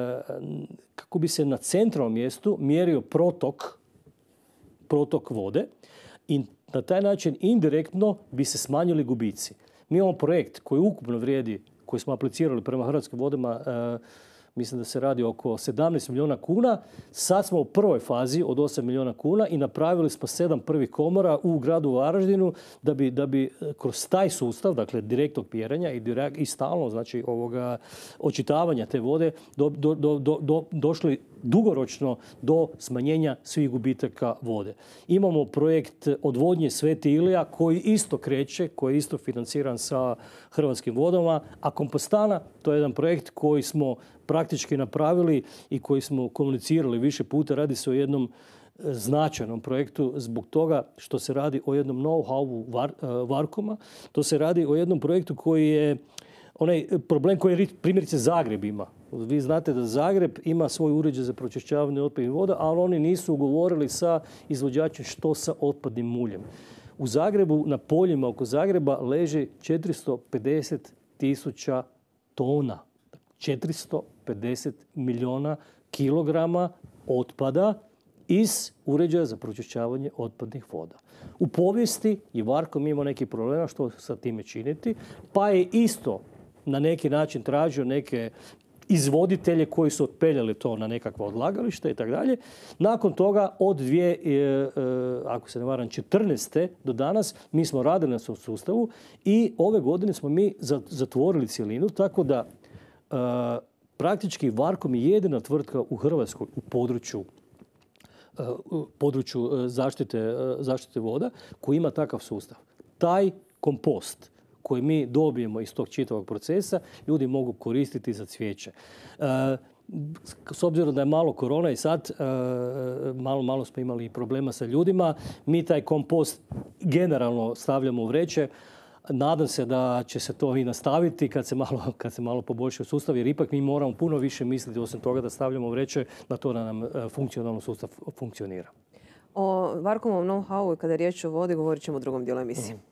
kako bi se na centralnom mjestu mjerio protok protok vode i na taj način indirektno bi se smanjili gubici. Mi imamo projekt koji ukupno vrijedi, koji smo aplicirali prema Hrvatskim vodama, uh, mislim da se radi oko sedamnaest milijuna kuna. Sad smo u prvoj fazi od osam milijuna kuna i napravili smo sedam prvih komora u gradu Varaždinu da bi, da bi kroz taj sustav, dakle direktnog mjerenja i, direkt, i stalno, znači ovoga očitavanja te vode, do, do, do, do, došli dugoročno do smanjenja svih gubitaka vode. Imamo projekt odvodnje Sveti Ilija koji isto kreće, koji je isto financiran sa Hrvatskim vodama, a kompostana, to je jedan projekt koji smo praktički napravili i koji smo komunicirali više puta. Radi se o jednom značajnom projektu zbog toga što se radi o jednom know-howu var, Varkoma. To se radi o jednom projektu koji je onaj problem koji primjerice Zagreb ima. Vi znate da Zagreb ima svoj uređaj za pročišćavanje otpadnih voda, ali oni nisu ugovorili sa izvođačem što sa otpadnim muljem. U Zagrebu, na poljima oko Zagreba leži četiristo pedeset tisuća tona. četiristo pedeset milijuna kilograma otpada iz uređaja za pročišćavanje otpadnih voda. U povijesti je Varkom imao neki problema što sa time činiti, pa je isto na neki način tražio neke izvoditelje koji su otpeljali to na nekakva odlagališta i tako dalje. Nakon toga od dvije, e, ako se ne varam, četrnaeste do danas mi smo radili na svom sustavu i ove godine smo mi zatvorili cjelinu, tako da e, praktički Varkom je jedina tvrtka u Hrvatskoj u području u području zaštite, zaštite voda koji ima takav sustav. Taj kompost koji mi dobijemo iz tog čitavog procesa, ljudi mogu koristiti za cvijeće. E, s obzirom da je malo korona i sad, e, malo, malo smo imali problema sa ljudima, mi taj kompost generalno stavljamo u vreće. Nadam se da će se to i nastaviti kad se malo, kad se malo poboljša sustav, jer ipak mi moramo puno više misliti, osim toga da stavljamo vreće, na to da nam funkcionalno sustav funkcionira. O Varkomovom know-howu kada je riječ o vodi govorit ćemo u drugom dijelu emisije. Mm.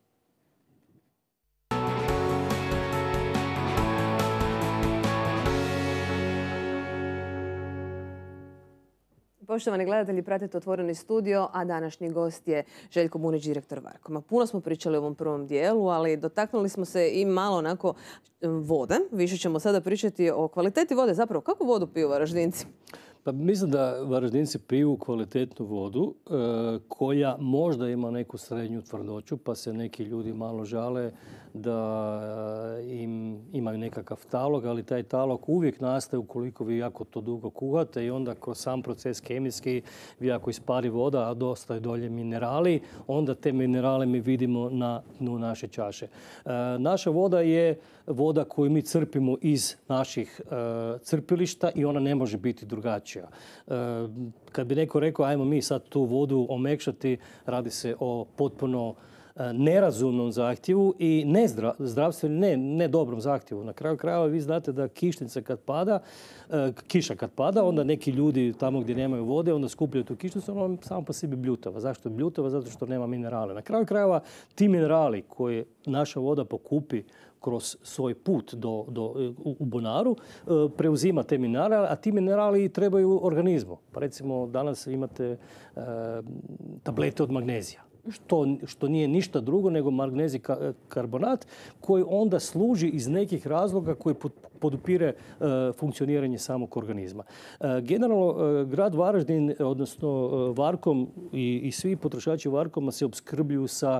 Poštovani gledatelji, pratite Otvoreni studio, a današnji gost je Željko Bunić, direktor Varkoma. Puno smo pričali u ovom prvom dijelu, ali dotaknuli smo se i malo onako vode. Više ćemo sada pričati o kvaliteti vode. Zapravo, kakvu vodu piju Varaždinci? Pa mislim da Varaždinci piju kvalitetnu vodu e, koja možda ima neku srednju tvrdoću, pa se neki ljudi malo žale da im imaju nekakav talog, ali taj talog uvijek nastaje ukoliko vi jako to dugo kuhate i onda kroz sam proces kemijski vi ako ispari voda, a dosta je dolje minerali, onda te minerale mi vidimo na dnu naše čaše. E, naša voda je voda koju mi crpimo iz naših e, crpilišta i ona ne može biti drugačija. E, kad bi neko rekao ajmo mi sad tu vodu omekšati, radi se o potpuno nerazumnom zahtjevu i ne zdravstvenom, ne, ne dobrom zahtjevu. Na kraju krajeva vi znate da kišnica kad pada, kiša kad pada, onda neki ljudi tamo gdje nemaju vode, onda skupljaju tu kišnicu, ona samo po sebi bljutava. Zašto je bljutava? Zato što nema minerale. Na kraju krajeva ti minerali koje naša voda pokupi kroz svoj put do, do, u bunaru, preuzima te minerale, a ti minerali trebaju organizmu. Pa recimo danas imate e, tablete od magnezija. Što, što nije ništa drugo nego magnezij karbonat koji onda služi iz nekih razloga koji podupire e, funkcioniranje samog organizma. E, generalno, e, grad Varaždin, odnosno e, Varkom i, i svi potrošači Varkoma se opskrbljuju sa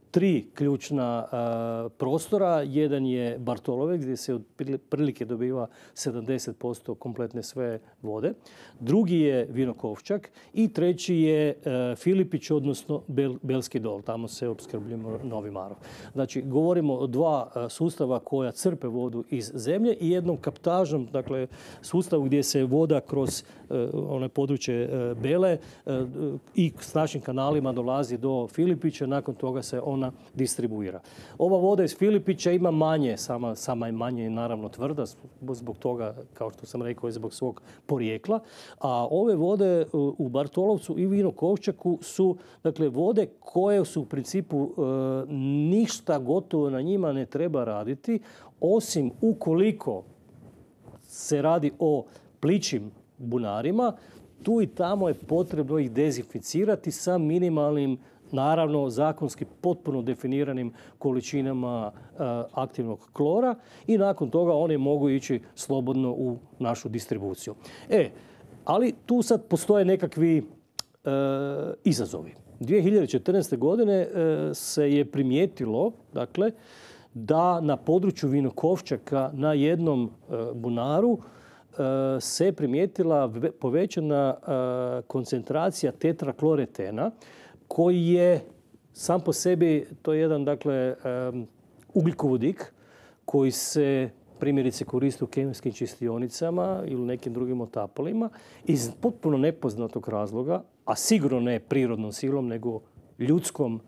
tri ključna uh, prostora. Jedan je Bartolove gdje se otprilike dobiva sedamdeset posto kompletne sve vode. Drugi je Vinokovčak i treći je uh, Filipić, odnosno Bel, Belski dol. Tamo se opskrbljujemo Novi Marof. Znači, govorimo o dva uh, sustava koja crpe vodu iz zemlje i jednom kaptažnom, dakle, sustavu gdje se voda kroz uh, one područje uh, Bele uh, i s našim kanalima dolazi do Filipića. Nakon toga se on ona distribuira. Ova voda iz Filipića ima manje, sama, sama je manje naravno tvrda, zbog toga, kao što sam rekao, zbog svog porijekla. A ove vode u Bartolovcu i Vinokovčaku su, dakle, vode koje su u principu e, ništa gotovo na njima ne treba raditi, osim ukoliko se radi o plićim bunarima, tu i tamo je potrebno ih dezinficirati sa minimalnim, naravno zakonski potpuno definiranim količinama e, aktivnog klora i nakon toga one mogu ići slobodno u našu distribuciju. E, ali tu sad postoje nekakvi e, izazovi. dvije hiljade četrnaeste. godine e, se je primijetilo, dakle, da na području Vinokovčaka na jednom e, bunaru e, se primijetila povećana e, koncentracija tetrakloretena, koji je sam po sebi, to je jedan, dakle, um, ugljikovodik koji se primjerice koristi u kemijskim čistionicama ili nekim drugim otapolima iz potpuno nepoznatog razloga, a sigurno ne prirodnom silom, nego ljudskom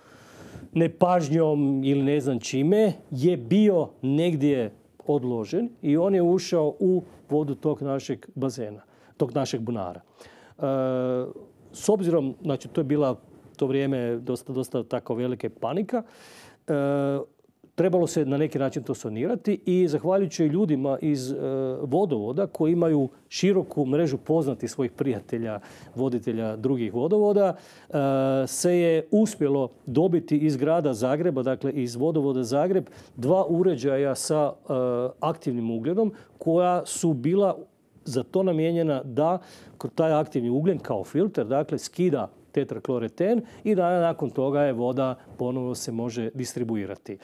nepažnjom ili ne znam čime, je bio negdje odložen i on je ušao u vodu tog našeg bazena, tog našeg bunara. E, s obzirom, znači to je bila to vrijeme dosta, dosta tako velike panika, e, trebalo se na neki način to sanirati i zahvaljujući ljudima iz e, vodovoda koji imaju široku mrežu poznatih svojih prijatelja, voditelja drugih vodovoda, e, se je uspjelo dobiti iz grada Zagreba, dakle iz vodovoda Zagreb, dva uređaja sa e, aktivnim ugljenom koja su bila za to namijenjena da taj aktivni ugljen kao filter, dakle, skida tetrakloreten i da nakon toga je voda ponovno se može distribuirati.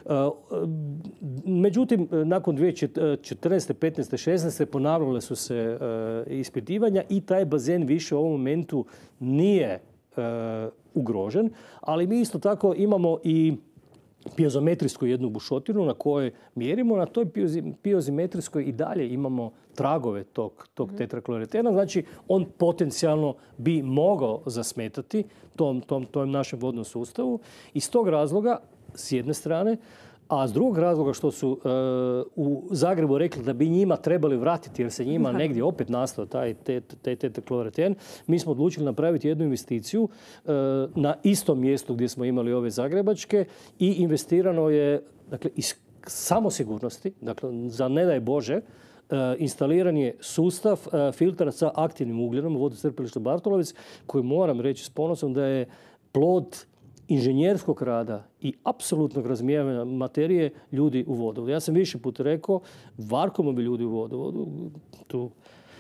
Međutim, nakon dvije hiljade četrnaeste. petnaeste. šesnaeste. ponavljale su se ispitivanja i taj bazen više u ovom momentu nije ugrožen, ali mi isto tako imamo i piezometrijsku jednu bušotinu na kojoj mjerimo. Na toj piezometrijskoj i dalje imamo tragove tog, tog tetrakloretena. Znači, on potencijalno bi mogao zasmetati tom, tom, tom našem vodnom sustavu. Iz tog razloga, s jedne strane, a s drugog razloga što su uh, u Zagrebu rekli da bi njima trebali vratiti, jer se njima negdje opet nastao taj tetrakloreten, mi smo odlučili napraviti jednu investiciju uh, na istom mjestu gdje smo imali ove zagrebačke i investirano je, dakle, iz samosigurnosti, dakle, za ne daj Bože, Uh, instaliran je sustav uh, filtera sa aktivnim ugljenom u vodocrpilištu Bartolovec, koji moram reći s ponosom da je plod inženjerskog rada i apsolutnog razumijevanja materije ljudi u vodovodu. Ja sam više put rekao, Varkomovi ljudi u vodovodu. Tu.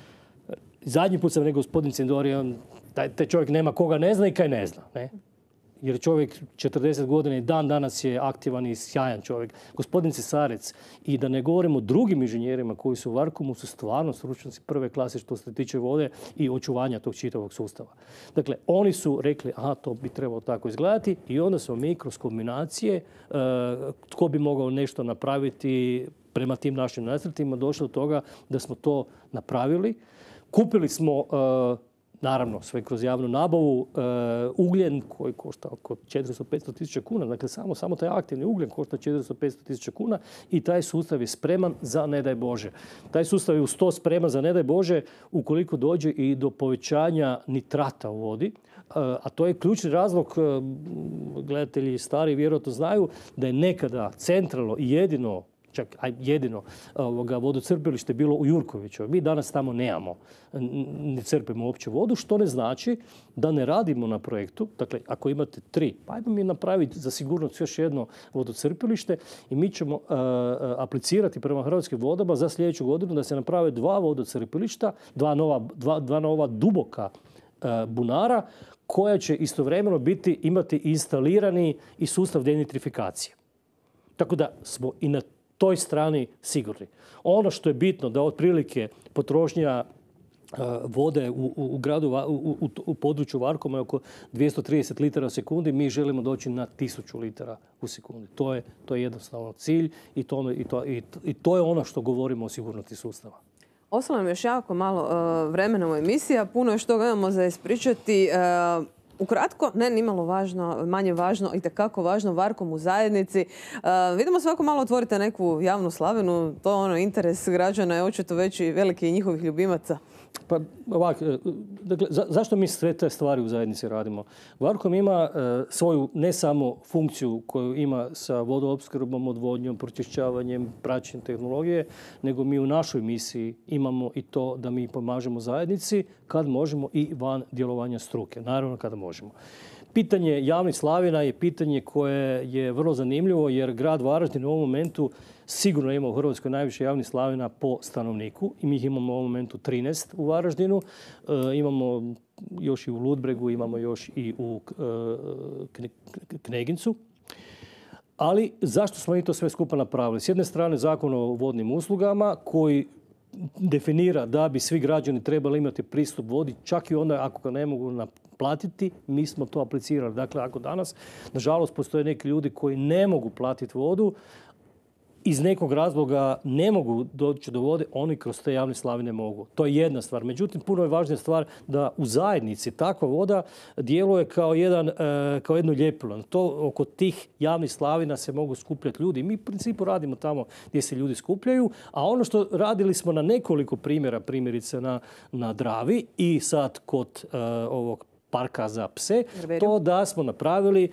Zadnji put sam rekao gospodin Cindorija, taj, taj čovjek nema koga ne zna i kaj ne zna. Ne? Jer čovjek četrdeset godina i dan danas je aktivan i sjajan čovjek. Gospodin Cesarec, i da ne govorimo o drugim inženjerima koji su u Varkomu, su stvarno stručnjaci prve klase što se tiče vode i očuvanja tog čitavog sustava. Dakle, oni su rekli, aha, to bi trebalo tako izgledati i onda smo mi kroz kombinacije, uh, tko bi mogao nešto napraviti prema tim našim nacrtima, došli do toga da smo to napravili. Kupili smo uh, naravno, sve kroz javnu nabavu, uh, ugljen koji košta oko četiristo do petsto tisuća kuna. Dakle, samo, samo taj aktivni ugljen košta četiristo do petsto tisuća kuna i taj sustav je spreman za ne daj Bože. Taj sustav je uz to spreman za ne daj Bože ukoliko dođe i do povećanja nitrata u vodi. Uh, a to je ključni razlog, uh, gledatelji stari vjerojatno znaju, da je nekada centralno i jedino čak aj jedino ovoga, vodocrpilište bilo u Jurkoviću. Mi danas tamo nemamo, ne crpimo uopće vodu, što ne znači da ne radimo na projektu. Dakle, ako imate tri, pa ajmo mi napraviti za sigurnost još jedno vodocrpilište i mi ćemo uh, aplicirati prema Hrvatskim vodama za sljedeću godinu da se naprave dva vodocrpilišta, dva nova, dva, dva nova duboka uh, bunara koja će istovremeno biti, imati instalirani i sustav denitrifikacije. Tako da smo i na toj strani sigurni. Ono što je bitno da otprilike potrošnja vode u, u, u gradu, u, u, u području Varkoma je oko dvjesto trideset litara u sekundi, mi želimo doći na tisuću litara u sekundi. To je, to je jednostavno cilj i to, i, to, i, i to je ono što govorimo o sigurnosti sustava. Ostalo nam još jako malo uh, vremena u emisiji, a puno je što ga imamo za ispričati. Uh, Ukratko, ne nimalo važno, manje važno i tekako važno Varkom u zajednici. Uh, vidimo svako malo otvorite neku javnu slavinu, to je ono interes građana je očito veći veliki i njihovih ljubimaca. Pa ovak, dakle, za, zašto mi sve te stvari u zajednici radimo? Varkom ima e, svoju ne samo funkciju koju ima sa vodoopskrbom, odvodnjom, pročišćavanjem, praćenjem tehnologije, nego mi u našoj misiji imamo i to da mi pomažemo zajednici kad možemo i van djelovanja struke. Naravno kada možemo. Pitanje javnih slavina je pitanje koje je vrlo zanimljivo jer grad Varaždin u ovom momentu sigurno ima u Hrvatskoj najviše javnih slavina po stanovniku i mi ih imamo u ovom momentu trinaest u Varaždinu. E, imamo još i u Ludbregu, imamo još i u e, Knegincu. Ali zašto smo mi to sve skupa napravili? S jedne strane Zakon o vodnim uslugama koji definira da bi svi građani trebali imati pristup vodi, čak i onda ako ga ne mogu naplatiti, mi smo to aplicirali. Dakle, ako danas, nažalost, postoje neki ljudi koji ne mogu platiti vodu, iz nekog razloga ne mogu doći do vode, oni kroz te javne slavine mogu. To je jedna stvar. Međutim, puno je važnija stvar da u zajednici takva voda djeluje kao, jedan, kao jedno ljepilo. To oko tih javnih slavina se mogu skupljati ljudi. Mi u principu radimo tamo gdje se ljudi skupljaju, a ono što radili smo na nekoliko primjera, primjerice na, na Dravi i sad kod uh, ovog parka za pse, to da smo napravili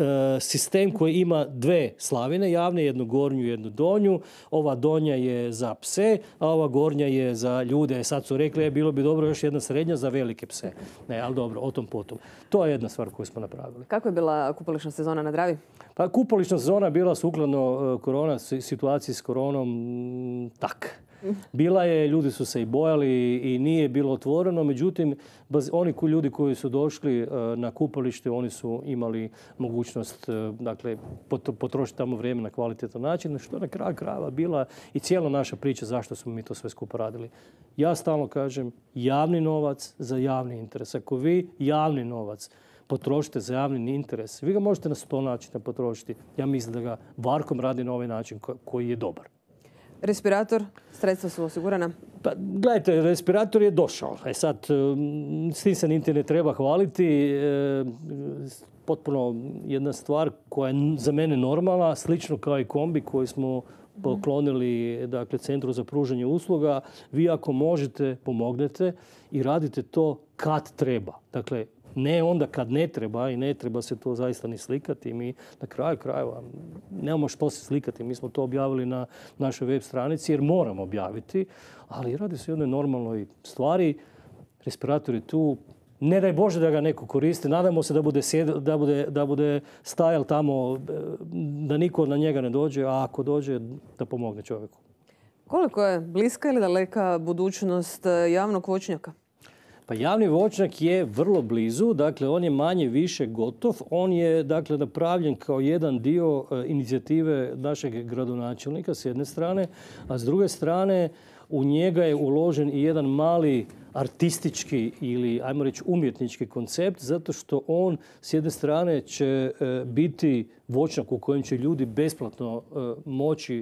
sistem koji ima dve slavine javne, jednu gornju i jednu donju. Ova donja je za pse, a ova gornja je za ljude. Sad su rekli, je, bilo bi dobro još jedna srednja za velike pse. Ne, ali dobro, o tom potom. To je jedna stvar koju smo napravili. Kako je bila kupališna sezona na Dravi? Pa kupališna sezona je bila sukladno korona, situaciji s koronom tak. Bila je, ljudi su se i bojali i nije bilo otvoreno, međutim, oni ljudi koji su došli na kupalište, oni su imali mogućnost dakle, potrošiti tamo vrijeme na kvalitetan način, što na kraju krajeva bila i cijela naša priča zašto smo mi to sve skupa radili. Ja stalno kažem, javni novac za javni interes. Ako vi javni novac potrošite za javni interes, vi ga možete na sto načina potrošiti. Ja mislim da ga Varkom radi na ovaj način koji je dobar. Respirator, sredstva su osigurana? Pa, gledajte, respirator je došao. E sad, s tim se niti ne treba hvaliti. E, potpuno jedna stvar koja je za mene normalna, slično kao i kombi koji smo poklonili dakle, Centru za pružanje usluga. Vi ako možete, pomognete i radite to kad treba. Dakle, ne onda kad ne treba i ne treba se to zaista ni slikati. Mi na kraju krajeva nemamo što se slikati. Mi smo to objavili na našoj web stranici jer moramo objaviti. Ali radi se o jednoj normalnoj stvari. Respirator je tu. Ne daj Bože da ga neko koristi. Nadamo se da bude, sjed, da bude, da bude stajal tamo, da niko na njega ne dođe, a ako dođe da pomogne čovjeku. Koliko je bliska ili daleka budućnost javnog voćnjaka? Pa javni voćnjak je vrlo blizu, dakle on je manje više gotov. On je dakle napravljen kao jedan dio inicijative našeg gradonačelnika s jedne strane, a s druge strane u njega je uložen i jedan mali artistički ili ajmo reći umjetnički koncept zato što on s jedne strane će biti voćnjak u kojem će ljudi besplatno moći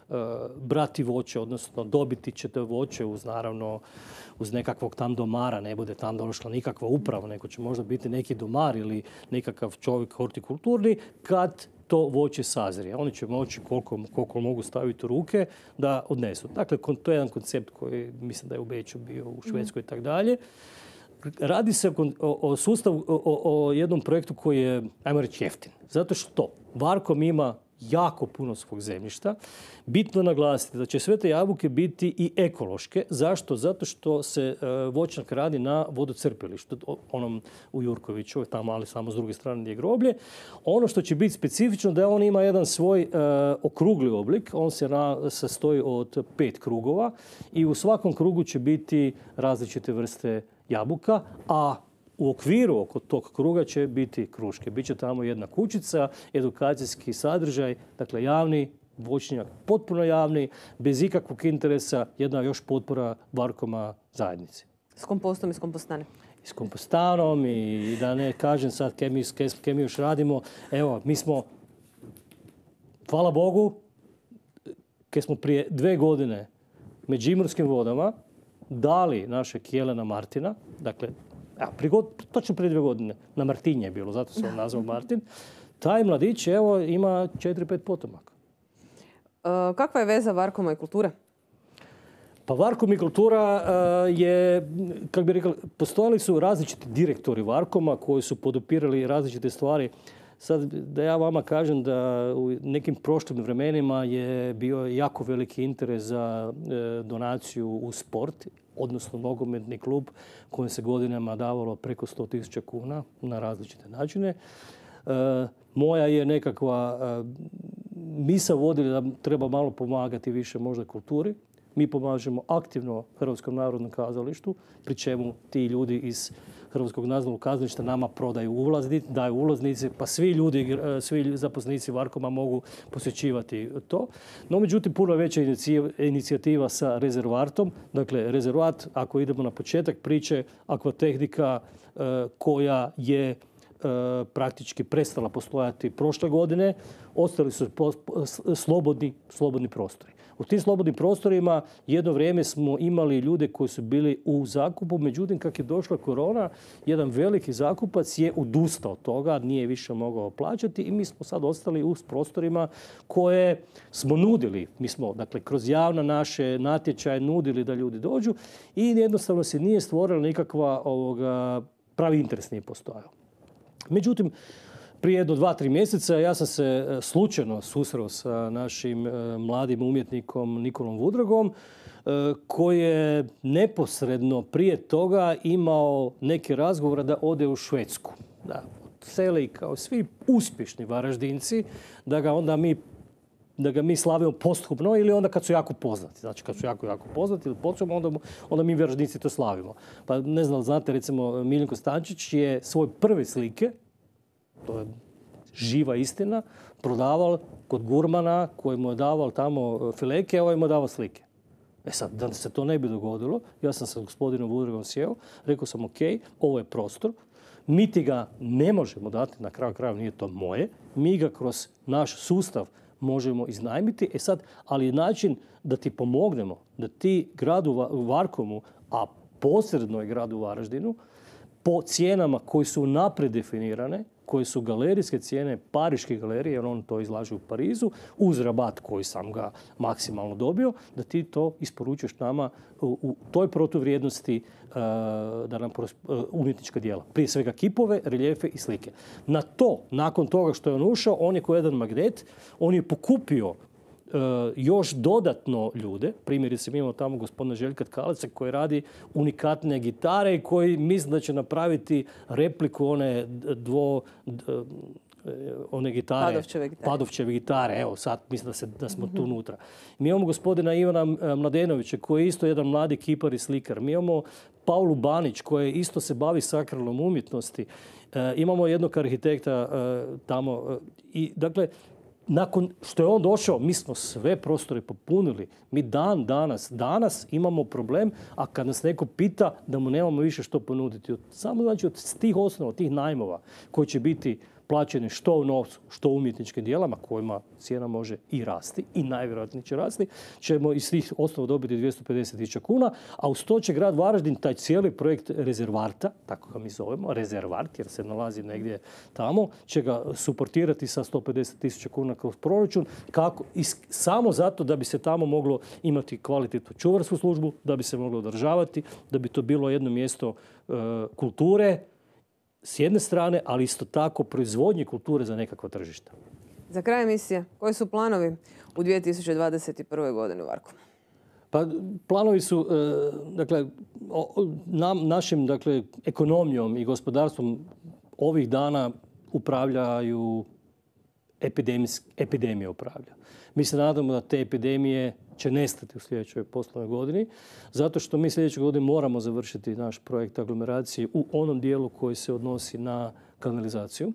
brati voće, odnosno dobiti ćete voće uz naravno uz nekakvog tam domara, ne bude tam došla nikakva uprava, nego će možda biti neki domar ili nekakav čovjek hortikulturni kad to voće sazrije. Oni će moći koliko, koliko mogu staviti u ruke da odnesu. Dakle, to je jedan koncept koji mislim da je u Beču bio, u Švedskoj i tako dalje. Radi se o, o sustavu, o, o jednom projektu koji je, ajmo reći, jeftin. Zato što Varkom ima jako puno svog zemljišta. Bitno naglasiti da će sve te jabuke biti i ekološke. Zašto? Zato što se e, voćnjak radi na vodocrpilištu, onom u Jurkoviću, tamo ali samo s druge strane gdje je groblje. Ono što će biti specifično da on ima jedan svoj e, okrugli oblik. On se na, sastoji od pet krugova i u svakom krugu će biti različite vrste jabuka, a u okviru oko tog kruga će biti kruške. Biće tamo jedna kućica, edukacijski sadržaj, dakle javni, voćnjak potpuno javni, bez ikakvog interesa, jedna još potpora Varkoma zajednici. S kompostom i s kompostanom? I s kompostanom i da ne kažem sad kaj mi, kaj mi još radimo. Evo, mi smo, hvala Bogu, kaj smo prije dve godine Međimurskim vodama dali našeg Jelena Martina, dakle, evo, prije, točno prije dve godine, na Martinje je bilo, zato se on nazvao Martin. Taj mladić, evo, ima četiri pet potomaka. E, kakva je veza Varkoma i kulture? Pa Varkom i kultura uh, je, kako bi rekao, postojali su različiti direktori Varkoma koji su podupirali različite stvari. Sad da ja vama kažem da u nekim prošlim vremenima je bio jako veliki interes za uh, donaciju u sport, odnosno nogometni klub kojem se godinama davalo preko sto tisuća kuna na različite načine. Uh, moja je nekakva uh, misa vodili da treba malo pomagati više možda kulturi. Mi pomažemo aktivno Hrvatskom narodnom kazalištu, pri čemu ti ljudi iz Hrvatskog narodnog kazališta nama prodaju ulaznice, daju ulaznice, pa svi ljudi, svi zaposlenici Varkoma mogu posjećivati to. No, međutim, puno veća inicijativa sa rezervatom. Dakle, rezervat, ako idemo na početak priče, akvatehnika koja je praktički prestala postojati prošle godine, ostali su slobodni, slobodni prostori. U tim slobodnim prostorima jedno vrijeme smo imali ljude koji su bili u zakupu, međutim, kad je došla korona, jedan veliki zakupac je odustao od toga, nije više mogao plaćati i mi smo sad ostali u prostorima koje smo nudili. Mi smo, dakle, kroz javna naše natječaje nudili da ljudi dođu i jednostavno se nije stvorila nikakva ovoga, pravi interes nije postojao. Međutim, prije jedno dva, tri mjeseca ja sam se slučajno susreo sa našim mladim umjetnikom Nikolom Vudragom, koji je neposredno prije toga imao neke razgovore da ode u Švedsku. Da seli kao svi uspješni Varaždinci, da ga onda mi da ga mi slavimo posthumno ili onda kad su jako poznati. Znači kad su jako, jako poznati ili posthumno, onda, onda mi Varaždinci to slavimo. Pa ne znam, znate, recimo Miljenko Stančić je svoje prve slike, to je živa istina, prodavao kod gurmana koji mu je davao tamo fileke, a ovaj mu je davao slike. E sad, da se to ne bi dogodilo, ja sam sa gospodinom Vudragom sjeo, rekao sam ok, ovo je prostor, mi ti ga ne možemo dati, na kraju krajeva nije to moje, mi ga kroz naš sustav možemo iznajmiti. E sad, ali je način da ti pomognemo, da ti gradu Varkomu, a posredno i gradu Varaždinu, po cijenama koji su naprijed definirane, koje su galerijske cijene Pariške galerije, jer on to izlaže u Parizu, uz rabat koji sam ga maksimalno dobio, da ti to isporučuješ nama u, u toj protuvrijednosti uh, da nam uh, umjetnička djela. Prije svega kipove, reljefe i slike. Na to, nakon toga što je on ušao, on je kao jedan magnet, on je pokupio Uh, još dodatno ljude. Primjerice, mi imamo tamo gospodina Željka Tkaleca koji radi unikatne gitare i koji misli da će napraviti repliku one dvo... D, one gitare. Padovčeve gitare. Padovčeve gitare. Evo, sad mislim da, se, da smo tu unutra. Mi imamo gospodina Ivana Mladenovića koji je isto jedan mladi kipar i slikar. Mi imamo Paulu Banić koji isto se bavi sakralnom umjetnosti. Uh, imamo jednog arhitekta uh, tamo. Uh, I, dakle, nakon što je on došao, mi smo sve prostore popunili. Mi dan danas, danas imamo problem, a kad nas neko pita da mu nemamo više što ponuditi. Samo znači od tih osnova, tih najmova koji će biti plaćeni što u novcu, što u umjetničkim djelama, kojima cijena može i rasti, i najvjerojatnije će rasti, ćemo iz tih osnova dobiti dvjesto pedeset tisuća kuna, a uz to će grad Varaždin taj cijeli projekt rezervarta, tako ga mi zovemo, rezervart, jer se nalazi negdje tamo, će ga suportirati sa sto pedeset tisuća kuna kroz proračun, kako, samo zato da bi se tamo moglo imati kvalitetnu čuvarsku službu, da bi se moglo održavati, da bi to bilo jedno mjesto uh, kulture, s jedne strane, ali isto tako proizvodnje kulture za nekakva tržišta. Za kraj emisije, koji su planovi u dvije tisuće dvadeset prve. godini u Varkomu? Pa planovi su, dakle, nam, našim, dakle, ekonomijom i gospodarstvom ovih dana upravljaju epidemija upravlja. Mi se nadamo da te epidemije će nestati u sljedećoj poslovnoj godini, zato što mi sljedeće godine moramo završiti naš projekt aglomeracije u onom dijelu koji se odnosi na kanalizaciju.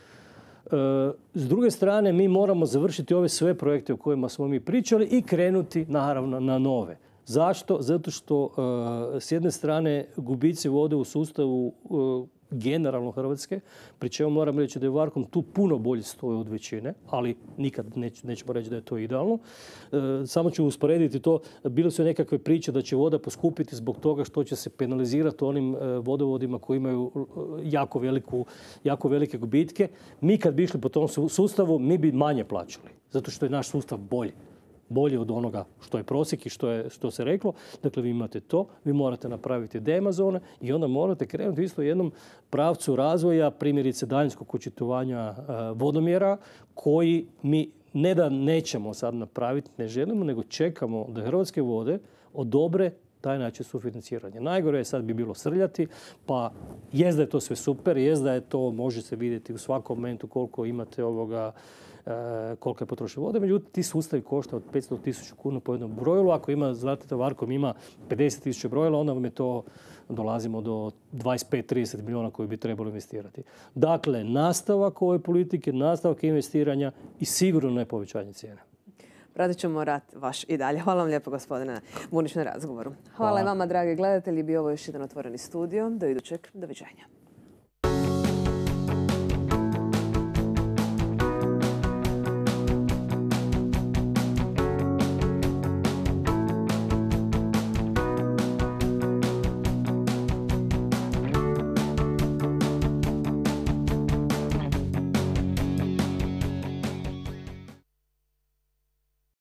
S druge strane, mi moramo završiti ove sve projekte o kojima smo mi pričali i krenuti, naravno, na nove. Zašto? Zato što s jedne strane gubici vode u sustavu generalno Hrvatske, pri čemu moram reći da je Varkom tu puno bolje stoji od većine, ali nikad neć, nećemo reći da je to idealno. E, samo ću usporediti to. Bile su nekakve priče da će voda poskupiti zbog toga što će se penalizirati onim e, vodovodima koji imaju jako, veliku, jako velike gubitke. Mi kad bi išli po tom sustavu, mi bi manje plaćali, zato što je naš sustav bolji. bolje od onoga što je prosjek i što, je, što se reklo. Dakle, vi imate to, vi morate napraviti dema zone i onda morate krenuti isto u jednom pravcu razvoja, primjerice daljinskog očitovanja uh, vodomjera, koji mi ne da nećemo sad napraviti, ne želimo, nego čekamo da Hrvatske vode odobre taj način sufinanciranja. Najgore je sad bi bilo srljati, pa jest da je to sve super, jest da je to, može se vidjeti u svakom momentu koliko imate ovoga, e, koliko je potrošio vode. Međutim, ti sustavi košta od petsto tisuća kuna po jednom brojilu. Ako ima, znate da Varkom ima pedeset tisuća brojila, onda vam je to, dolazimo do dvadeset pet do trideset milijuna koji bi trebalo investirati. Dakle, nastavak ove politike, nastavak investiranja i sigurno ne povećanje cijene. Pratit ćemo rad vaš i dalje. Hvala vam lijepo, gospodine Bunić, na razgovoru. Hvala, Hvala i vama, dragi gledatelji. Bio ovo još jedan otvoreni studio. Do idućeg. Doviđenja.